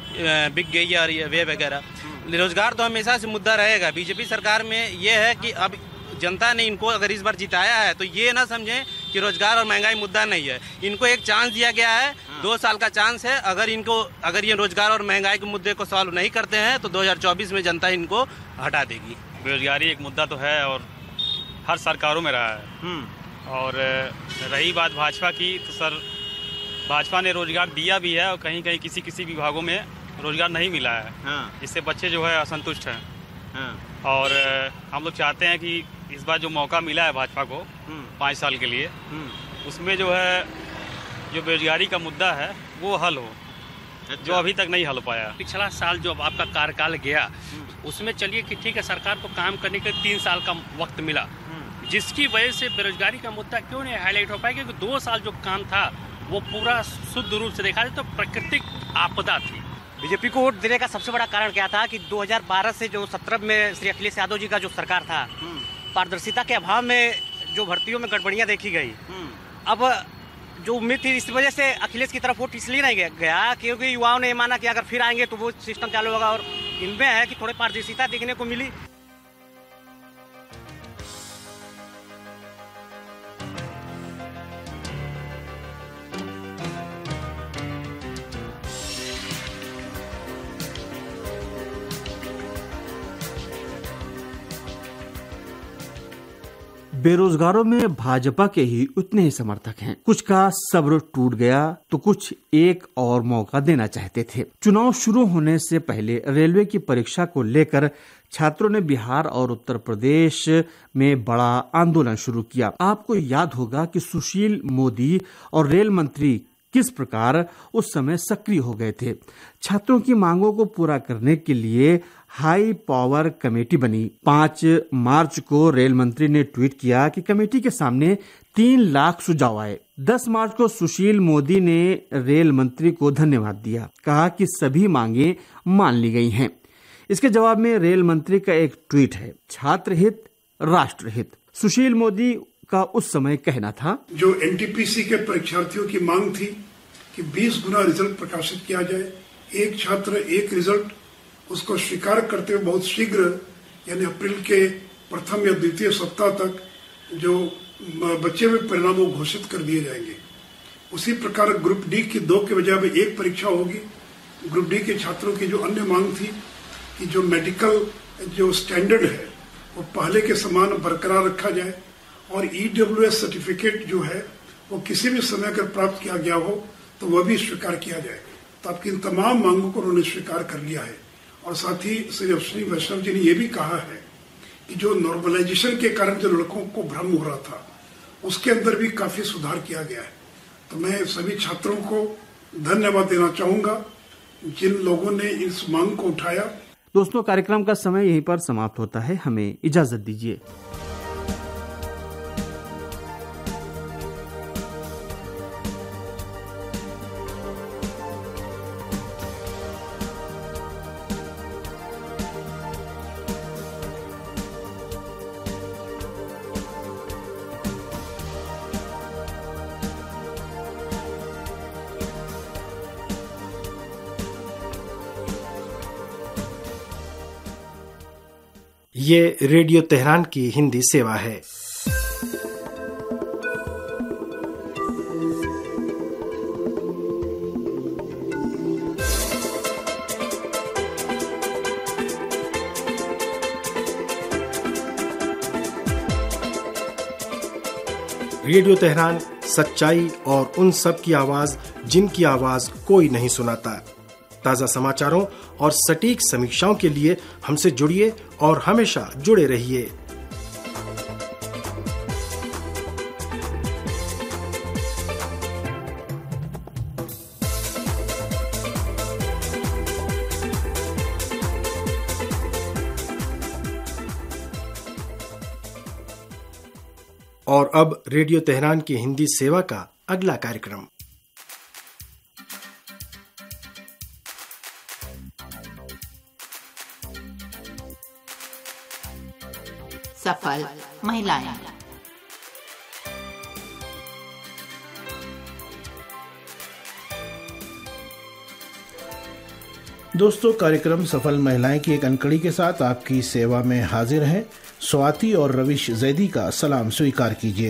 बिक गई या वे वगैरह। रोजगार तो हमेशा से मुद्दा रहेगा। बीजेपी सरकार में ये है कि अब जनता ने इनको अगर इस बार जिताया है तो ये ना समझें कि रोजगार और महंगाई मुद्दा नहीं है। इनको एक चांस दिया गया है, 2 साल का चांस है। अगर ये रोजगार और महंगाई के मुद्दे को सॉल्व नहीं करते हैं तो 2024 में जनता इनको हटा देगी। बेरोजगारी एक मुद्दा तो है और हर सरकारों में रहा है और रही बात भाजपा की, तो सर भाजपा ने रोजगार दिया भी है और कहीं कहीं किसी विभागों में रोजगार नहीं मिला है। हाँ। जिससे बच्चे जो है असंतुष्ट हैं। हाँ। और हम लोग चाहते हैं कि इस बार जो मौका मिला है भाजपा को 5 साल के लिए, उसमें जो है जो बेरोजगारी का मुद्दा है वो हल हो, जो अभी तक नहीं हल हो पाया। पिछला साल जो आपका कार्यकाल गया उसमें चलिए कि ठीक है, सरकार को काम करने के 3 साल का वक्त मिला, जिसकी वजह से बेरोजगारी का मुद्दा क्यों नहीं हाईलाइट हो पाया? क्योंकि 2 साल जो काम था वो पूरा शुद्ध रूप से देखा जाए तो प्राकृतिक आपदा थी। बीजेपी को वोट देने का सबसे बड़ा कारण क्या था कि 2012 से जो 17 में श्री अखिलेश यादव जी का जो सरकार था, पारदर्शिता के अभाव में जो भर्तियों में गड़बड़ियां देखी गई। अब जो उम्मीद थी, इस वजह से अखिलेश की तरफ वोट इसलिए नहीं गया क्योंकि युवाओं ने माना कि अगर फिर आएंगे तो वो सिस्टम चालू होगा, और इनमें है कि थोड़ी पारदर्शिता देखने को मिली। बेरोजगारों में भाजपा के ही उतने ही समर्थक हैं। कुछ का सब्र टूट गया तो कुछ एक और मौका देना चाहते थे। चुनाव शुरू होने से पहले रेलवे की परीक्षा को लेकर छात्रों ने बिहार और उत्तर प्रदेश में बड़ा आंदोलन शुरू किया। आपको याद होगा कि सुशील मोदी और रेल मंत्री किस प्रकार उस समय सक्रिय हो गए थे। छात्रों की मांगों को पूरा करने के लिए हाई पावर कमेटी बनी। 5 मार्च को रेल मंत्री ने ट्वीट किया कि कमेटी के सामने 3 लाख सुझाव आए। 10 मार्च को सुशील मोदी ने रेल मंत्री को धन्यवाद दिया, कहा कि सभी मांगे मान ली गई हैं। इसके जवाब में रेल मंत्री का एक ट्वीट है, छात्र हित राष्ट्र हित। सुशील मोदी का उस समय कहना था, जो एनटीपीसी के परीक्षार्थियों की मांग थी कि 20 गुना रिजल्ट प्रकाशित किया जाए, एक छात्र एक रिजल्ट, उसको स्वीकार करते हुए बहुत शीघ्र यानी अप्रैल के प्रथम या द्वितीय सप्ताह तक जो बचे हुए परिणामों घोषित कर दिए जाएंगे। उसी प्रकार ग्रुप डी की 2 के बजाय में 1 परीक्षा होगी। ग्रुप डी के छात्रों की जो अन्य मांग थी कि जो मेडिकल जो स्टैंडर्ड है वो पहले के समान बरकरार रखा जाए, और ईडब्ल्यूएस सर्टिफिकेट जो है वो किसी भी समय अगर प्राप्त किया गया हो तो वह भी स्वीकार किया जाए। तो आपकी इन तमाम मांगों को उन्होंने स्वीकार कर लिया है। और साथ ही श्री अश्विनी वैष्णव जी ने यह भी कहा है कि जो नॉर्मलाइजेशन के कारण जो लड़कों को भ्रम हो रहा था उसके अंदर भी काफी सुधार किया गया है। तो मैं सभी छात्रों को धन्यवाद देना चाहूंगा जिन लोगों ने इस मांग को उठाया। दोस्तों, कार्यक्रम का समय यहीं पर समाप्त होता है। हमें इजाजत दीजिए। ये रेडियो तेहरान की हिंदी सेवा है। रेडियो तेहरान सच्चाई और उन सब की आवाज जिनकी आवाज कोई नहीं सुनाता। ताज़ा समाचारों और सटीक समीक्षाओं के लिए हमसे जुड़िए और हमेशा जुड़े रहिए। और अब रेडियो तेहरान की हिंदी सेवा का अगला कार्यक्रम। सफल महिलाएं। दोस्तों, कार्यक्रम सफल महिलाएं की एक अनकड़ी के साथ आपकी सेवा में हाजिर हैं। स्वाति और रविश जैदी का सलाम स्वीकार कीजिए।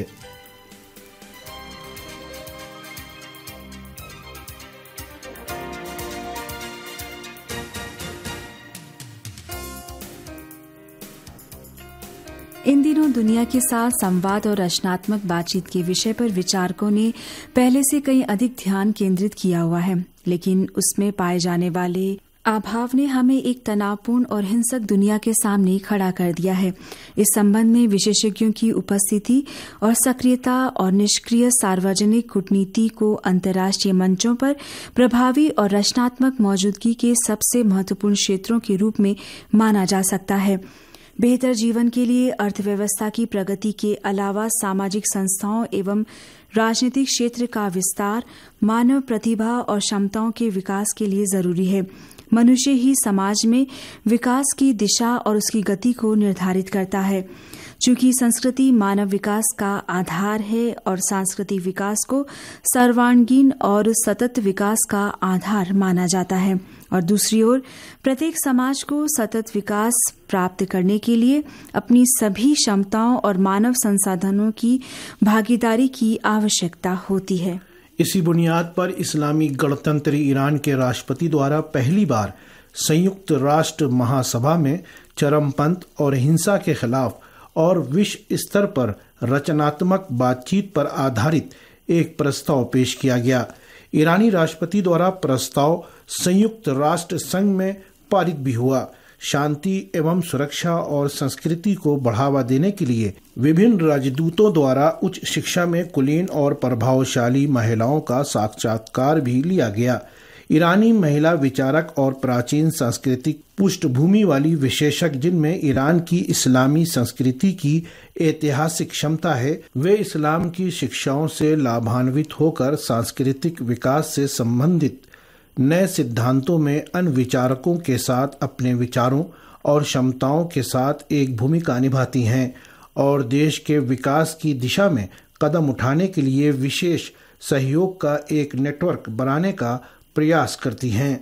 इन दिनों दुनिया के साथ संवाद और रचनात्मक बातचीत के विषय पर विचारकों ने पहले से कहीं अधिक ध्यान केंद्रित किया हुआ है, लेकिन उसमें पाए जाने वाले अभाव ने हमें एक तनावपूर्ण और हिंसक दुनिया के सामने खड़ा कर दिया है। इस संबंध में विशेषज्ञों की उपस्थिति और सक्रियता और निष्क्रिय सार्वजनिक कूटनीति को अंतर्राष्ट्रीय मंचों पर प्रभावी और रचनात्मक मौजूदगी के सबसे महत्वपूर्ण क्षेत्रों के रूप में माना जा सकता है। बेहतर जीवन के लिए अर्थव्यवस्था की प्रगति के अलावा सामाजिक संस्थाओं एवं राजनीतिक क्षेत्र का विस्तार मानव प्रतिभा और क्षमताओं के विकास के लिए जरूरी है। मनुष्य ही समाज में विकास की दिशा और उसकी गति को निर्धारित करता है। चूंकि संस्कृति मानव विकास का आधार है और सांस्कृतिक विकास को सर्वांगीण और सतत विकास का आधार माना जाता है, और दूसरी ओर प्रत्येक समाज को सतत विकास प्राप्त करने के लिए अपनी सभी क्षमताओं और मानव संसाधनों की भागीदारी की आवश्यकता होती है। इसी बुनियाद पर इस्लामी गणतंत्री ईरान के राष्ट्रपति द्वारा पहली बार संयुक्त राष्ट्र महासभा में चरमपंथ और हिंसा के खिलाफ और विश्व स्तर पर रचनात्मक बातचीत पर आधारित एक प्रस्ताव पेश किया गया। ईरानी राष्ट्रपति द्वारा प्रस्ताव संयुक्त राष्ट्र संघ में पारित भी हुआ। शांति एवं सुरक्षा और संस्कृति को बढ़ावा देने के लिए विभिन्न राजदूतों द्वारा उच्च शिक्षा में कुलीन और प्रभावशाली महिलाओं का साक्षात्कार भी लिया गया। ईरानी महिला विचारक और प्राचीन सांस्कृतिक पृष्ठभूमि वाली विशेषज्ञ जिनमें ईरान की इस्लामी संस्कृति की ऐतिहासिक क्षमता है, वे इस्लाम की शिक्षाओं से लाभान्वित होकर सांस्कृतिक विकास से संबंधित नए सिद्धांतों में अन्य विचारकों के साथ अपने विचारों और क्षमताओं के साथ एक भूमिका निभाती हैं और देश के विकास की दिशा में कदम उठाने के लिए विशेष सहयोग का एक नेटवर्क बनाने का प्रयास करती हैं।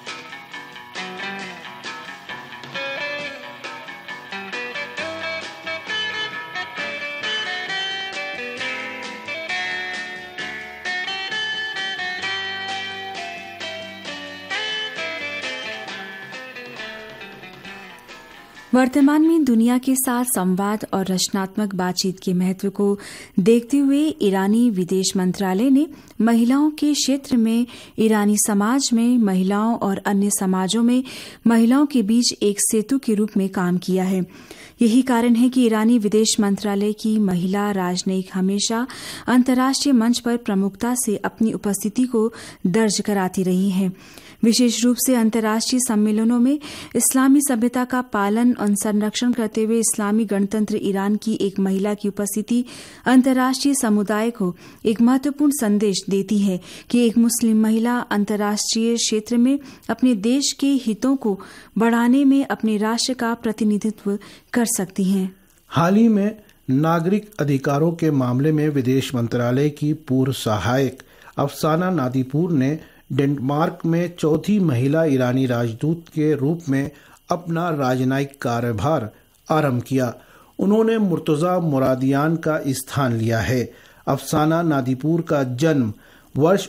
वर्तमान में दुनिया के साथ संवाद और रचनात्मक बातचीत के महत्व को देखते हुए ईरानी विदेश मंत्रालय ने महिलाओं के क्षेत्र में ईरानी समाज में महिलाओं और अन्य समाजों में महिलाओं के बीच एक सेतु के रूप में काम किया है। यही कारण है कि ईरानी विदेश मंत्रालय की महिला राजनयिक हमेशा अंतर्राष्ट्रीय मंच पर प्रमुखता से अपनी उपस्थिति को दर्ज कराती रही हैं। विशेष रूप से अंतर्राष्ट्रीय सम्मेलनों में इस्लामी सभ्यता का पालन और संरक्षण करते हुए इस्लामी गणतंत्र ईरान की एक महिला की उपस्थिति अंतर्राष्ट्रीय समुदाय को एक महत्वपूर्ण संदेश देती है कि एक मुस्लिम महिला अंतर्राष्ट्रीय क्षेत्र में अपने देश के हितों को बढ़ाने में अपने राष्ट्र का प्रतिनिधित्व कर सकती हैं। हाल ही में नागरिक अधिकारों के मामले में विदेश मंत्रालय की पूर्व सहायक अफसाना नादीपुर ने डेनमार्क में चौथी महिला ईरानी राजदूत के रूप में अपना राजनयिक कार्यभार आरंभ किया। उन्होंने मुर्तजा मुरादियान का स्थान लिया है। अफसाना नादीपुर का जन्म वर्ष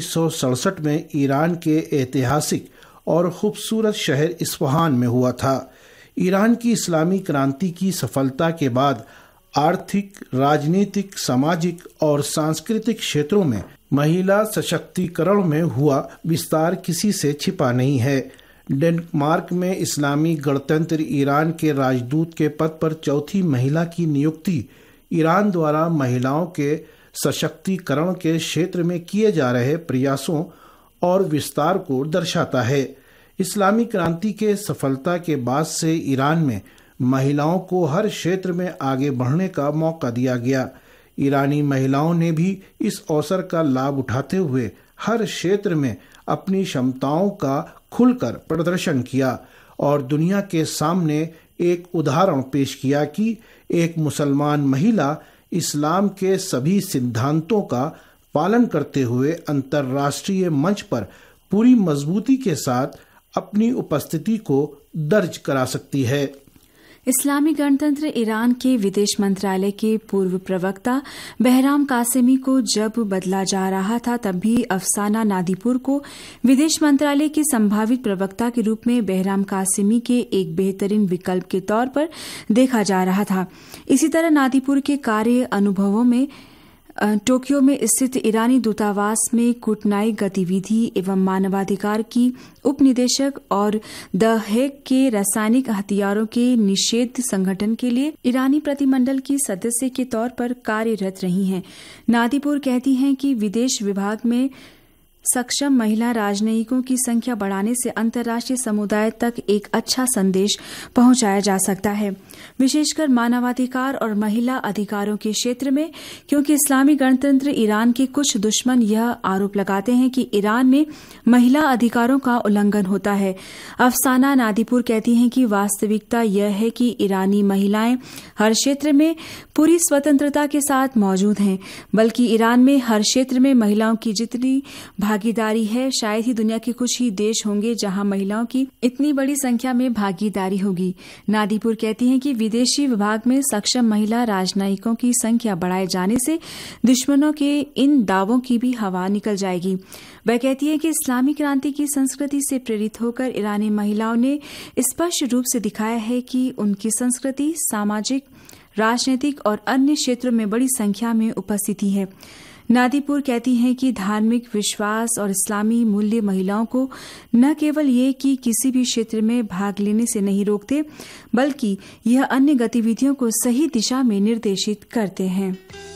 1967 में ईरान के ऐतिहासिक और खूबसूरत शहर इस्फहान में हुआ था। ईरान की इस्लामी क्रांति की सफलता के बाद आर्थिक, राजनीतिक, सामाजिक और सांस्कृतिक क्षेत्रों में महिला सशक्तिकरण में हुआ विस्तार किसी से छिपा नहीं है। डेनमार्क में इस्लामी गणतंत्र ईरान के राजदूत के पद पर चौथी महिला की नियुक्ति ईरान द्वारा महिलाओं के सशक्तिकरण के क्षेत्र में किए जा रहे प्रयासों और विस्तार को दर्शाता है। इस्लामी क्रांति के सफलता के बाद से ईरान में महिलाओं को हर क्षेत्र में आगे बढ़ने का मौका दिया गया। ईरानी महिलाओं ने भी इस अवसर का लाभ उठाते हुए हर क्षेत्र में अपनी क्षमताओं का खुलकर प्रदर्शन किया और दुनिया के सामने एक उदाहरण पेश किया कि एक मुसलमान महिला इस्लाम के सभी सिद्धांतों का पालन करते हुए अंतर्राष्ट्रीय मंच पर पूरी मजबूती के साथ अपनी उपस्थिति को दर्ज करा सकती है। इस्लामी गणतंत्र ईरान के विदेश मंत्रालय के पूर्व प्रवक्ता बहराम कासिमी को जब बदला जा रहा था तब भी अफसाना नादीपुर को विदेश मंत्रालय की संभावित प्रवक्ता के रूप में बहराम कासिमी के एक बेहतरीन विकल्प के तौर पर देखा जा रहा था। इसी तरह नादीपुर के कार्य अनुभवों में टोक्यो में स्थित ईरानी दूतावास में कूटनीतिक गतिविधि एवं मानवाधिकार की उपनिदेशक और द हेग के रासायनिक हथियारों के निषेध संगठन के लिए ईरानी प्रतिमंडल की सदस्य के तौर पर कार्यरत रही हैं। नादीपुर कहती हैं कि विदेश विभाग में सक्षम महिला राजनयिकों की संख्या बढ़ाने से अंतर्राष्ट्रीय समुदाय तक एक अच्छा संदेश पहुंचाया जा सकता है, विशेषकर मानवाधिकार और महिला अधिकारों के क्षेत्र में, क्योंकि इस्लामी गणतंत्र ईरान के कुछ दुश्मन यह आरोप लगाते हैं कि ईरान में महिला अधिकारों का उल्लंघन होता है। अफसाना नादीपुर कहती हैं कि वास्तविकता यह है कि ईरानी महिलाएं हर क्षेत्र में पूरी स्वतंत्रता के साथ मौजूद हैं, बल्कि ईरान में हर क्षेत्र में महिलाओं की जितनी भागीदारी है, शायद ही दुनिया के कुछ ही देश होंगे जहां महिलाओं की इतनी बड़ी संख्या में भागीदारी होगी। नादीपुर कहती हैं कि विदेशी विभाग में सक्षम महिला राजनयिकों की संख्या बढ़ाए जाने से दुश्मनों के इन दावों की भी हवा निकल जाएगी। वह कहती है कि इस्लामी क्रांति की संस्कृति से प्रेरित होकर ईरानी महिलाओं ने स्पष्ट रूप से दिखाया है कि उनकी संस्कृति सामाजिक, राजनीतिक और अन्य क्षेत्रों में बड़ी संख्या में उपस्थिति है। नादीपुर कहती हैं कि धार्मिक विश्वास और इस्लामी मूल्य महिलाओं को न केवल ये कि किसी भी क्षेत्र में भाग लेने से नहीं रोकते, बल्कि यह अन्य गतिविधियों को सही दिशा में निर्देशित करते हैं।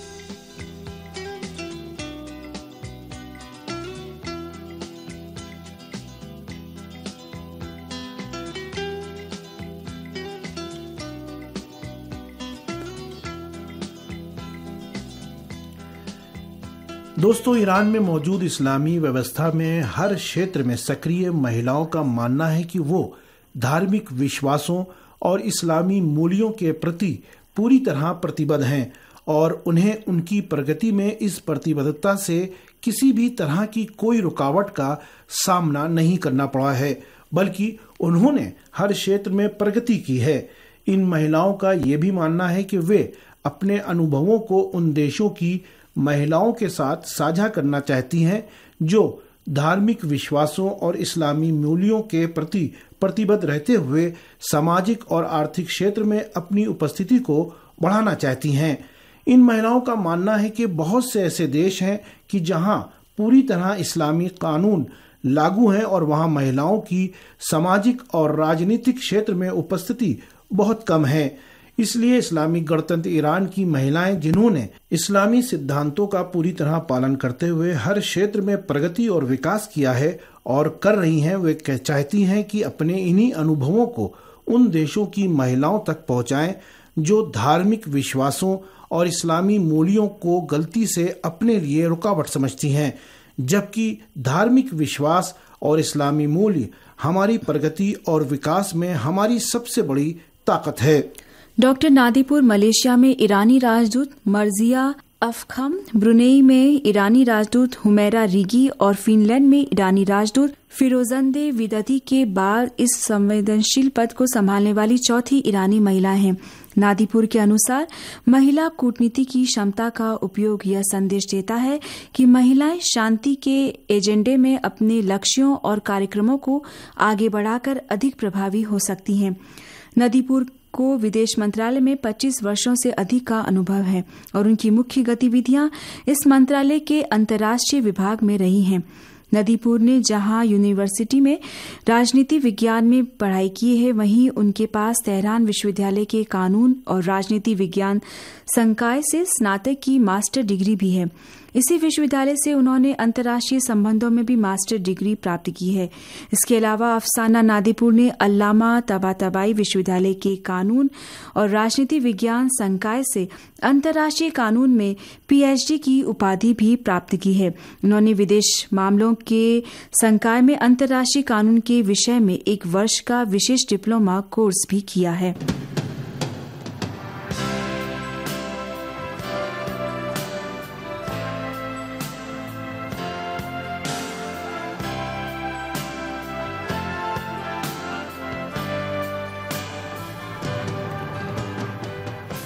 दोस्तों, ईरान में मौजूद इस्लामी व्यवस्था में हर क्षेत्र में सक्रिय महिलाओं का मानना है कि वो धार्मिक विश्वासों और इस्लामी मूल्यों के प्रति पूरी तरह प्रतिबद्ध हैं और उन्हें उनकी प्रगति में इस प्रतिबद्धता से किसी भी तरह की कोई रुकावट का सामना नहीं करना पड़ा है, बल्कि उन्होंने हर क्षेत्र में प्रगति की है। इन महिलाओं का ये भी मानना है कि वे अपने अनुभवों को उन देशों की महिलाओं के साथ साझा करना चाहती हैं जो धार्मिक विश्वासों और इस्लामी मूल्यों के प्रति प्रतिबद्ध रहते हुए सामाजिक और आर्थिक क्षेत्र में अपनी उपस्थिति को बढ़ाना चाहती हैं। इन महिलाओं का मानना है कि बहुत से ऐसे देश हैं कि जहां पूरी तरह इस्लामी कानून लागू हैं और वहां महिलाओं की सामाजिक और राजनीतिक क्षेत्र में उपस्थिति बहुत कम है। इसलिए इस्लामी गणतंत्र ईरान की महिलाएं, जिन्होंने इस्लामी सिद्धांतों का पूरी तरह पालन करते हुए हर क्षेत्र में प्रगति और विकास किया है और कर रही हैं, वे चाहती हैं कि अपने इन्हीं अनुभवों को उन देशों की महिलाओं तक पहुंचाएं जो धार्मिक विश्वासों और इस्लामी मूल्यों को गलती से अपने लिए रुकावट समझती हैं, जबकि धार्मिक विश्वास और इस्लामी मूल्य हमारी प्रगति और विकास में हमारी सबसे बड़ी ताकत है। डॉक्टर नादीपुर मलेशिया में ईरानी राजदूत मर्जिया अफखम, ब्रुनेई में ईरानी राजदूत हुमैरा रिगी और फिनलैंड में ईरानी राजदूत फिरोजंदे विदती के बाद इस संवेदनशील पद को संभालने वाली चौथी ईरानी महिला हैं। नादीपुर के अनुसार महिला कूटनीति की क्षमता का उपयोग यह संदेश देता है कि महिलाएं शांति के एजेंडे में अपने लक्ष्यों और कार्यक्रमों को आगे बढ़ाकर अधिक प्रभावी हो सकती हैं। नादीपुर को विदेश मंत्रालय में 25 वर्षों से अधिक का अनुभव है और उनकी मुख्य गतिविधियां इस मंत्रालय के अंतर्राष्ट्रीय विभाग में रही हैं। नादीपुर ने जहां यूनिवर्सिटी में राजनीति विज्ञान में पढ़ाई की है, वहीं उनके पास तेहरान विश्वविद्यालय के कानून और राजनीति विज्ञान संकाय से स्नातक की मास्टर डिग्री भी है। इसी विश्वविद्यालय से उन्होंने अंतर्राष्ट्रीय संबंधों में भी मास्टर डिग्री प्राप्त की है। इसके अलावा अफसाना नादीपुर ने अल्लामा तबातबाई विश्वविद्यालय के कानून और राजनीति विज्ञान संकाय से अंतर्राष्ट्रीय कानून में पीएचडी की उपाधि भी प्राप्त की है। उन्होंने विदेश मामलों के संकाय में अंतर्राष्ट्रीय कानून के विषय में 1 वर्ष का विशेष डिप्लोमा कोर्स भी किया है।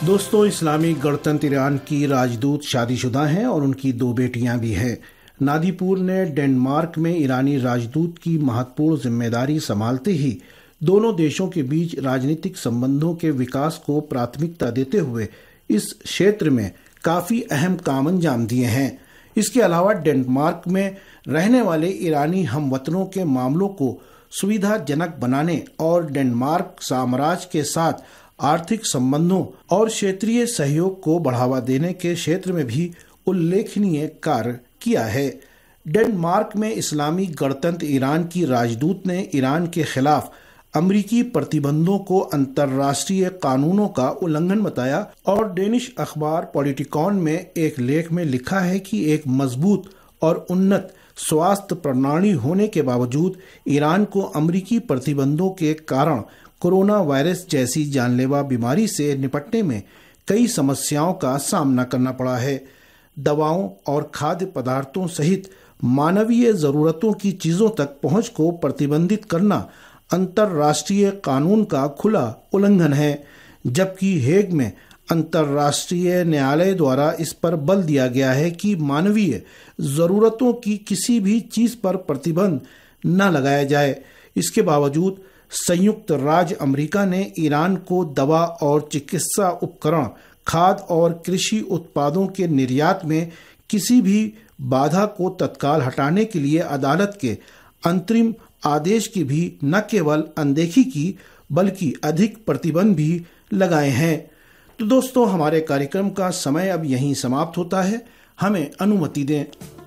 दोस्तों, इस्लामी गणतंत्र ईरान की राजदूत शादीशुदा हैं और उनकी 2 बेटियां भी हैं। नादीपुर ने डेनमार्क में ईरानी राजदूत की महत्वपूर्ण जिम्मेदारी संभालते ही दोनों देशों के बीच राजनीतिक संबंधों के विकास को प्राथमिकता देते हुए इस क्षेत्र में काफी अहम काम अंजाम दिए हैं। इसके अलावा डेनमार्क में रहने वाले ईरानी हमवतनों के मामलों को सुविधाजनक बनाने और डेनमार्क साम्राज्य के साथ आर्थिक संबंधों और क्षेत्रीय सहयोग को बढ़ावा देने के क्षेत्र में भी उल्लेखनीय कार्य किया है। डेनमार्क में इस्लामी गणतंत्र ईरान की राजदूत ने ईरान के खिलाफ अमेरिकी प्रतिबंधों को अंतर्राष्ट्रीय कानूनों का उल्लंघन बताया और डेनिश अखबार पॉलिटिकॉन में एक लेख में लिखा है कि एक मजबूत और उन्नत स्वास्थ्य प्रणाली होने के बावजूद ईरान को अमेरिकी प्रतिबंधों के कारण कोरोना वायरस जैसी जानलेवा बीमारी से निपटने में कई समस्याओं का सामना करना पड़ा है। दवाओं और खाद्य पदार्थों सहित मानवीय जरूरतों की चीजों तक पहुंच को प्रतिबंधित करना अंतर्राष्ट्रीय कानून का खुला उल्लंघन है, जबकि हेग में अंतर्राष्ट्रीय न्यायालय द्वारा इस पर बल दिया गया है कि मानवीय जरूरतों की किसी भी चीज पर प्रतिबंध न लगाया जाए। इसके बावजूद संयुक्त राज्य अमेरिका ने ईरान को दवा और चिकित्सा उपकरण, खाद्य और कृषि उत्पादों के निर्यात में किसी भी बाधा को तत्काल हटाने के लिए अदालत के अंतरिम आदेश की भी न केवल अनदेखी की बल्कि अधिक प्रतिबंध भी लगाए हैं। तो दोस्तों, हमारे कार्यक्रम का समय अब यहीं समाप्त होता है। हमें अनुमति दें।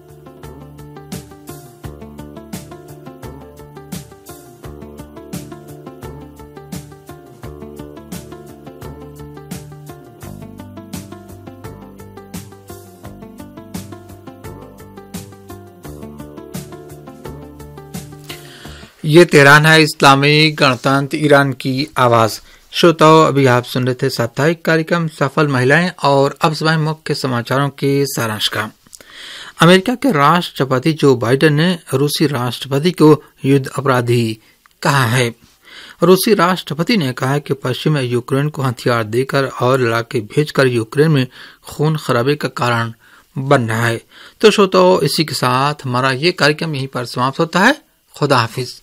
ये तेहरान है, इस्लामी गणतंत्र ईरान की आवाज। श्रोताओं, अभी आप सुन रहे थे साप्ताहिक कार्यक्रम सफल महिलाएं और अब समय मुख्य समाचारों के सारांश का। अमेरिका के राष्ट्रपति जो बाइडेन ने रूसी राष्ट्रपति को युद्ध अपराधी कहा है। रूसी राष्ट्रपति ने कहा है कि पश्चिम में यूक्रेन को हथियार देकर और लड़ाके भेजकर यूक्रेन में खून खराबे का कारण बन रहा है। तो श्रोताओं, इसी के साथ हमारा ये कार्यक्रम यहीं पर समाप्त होता है। खुदा हाफिज।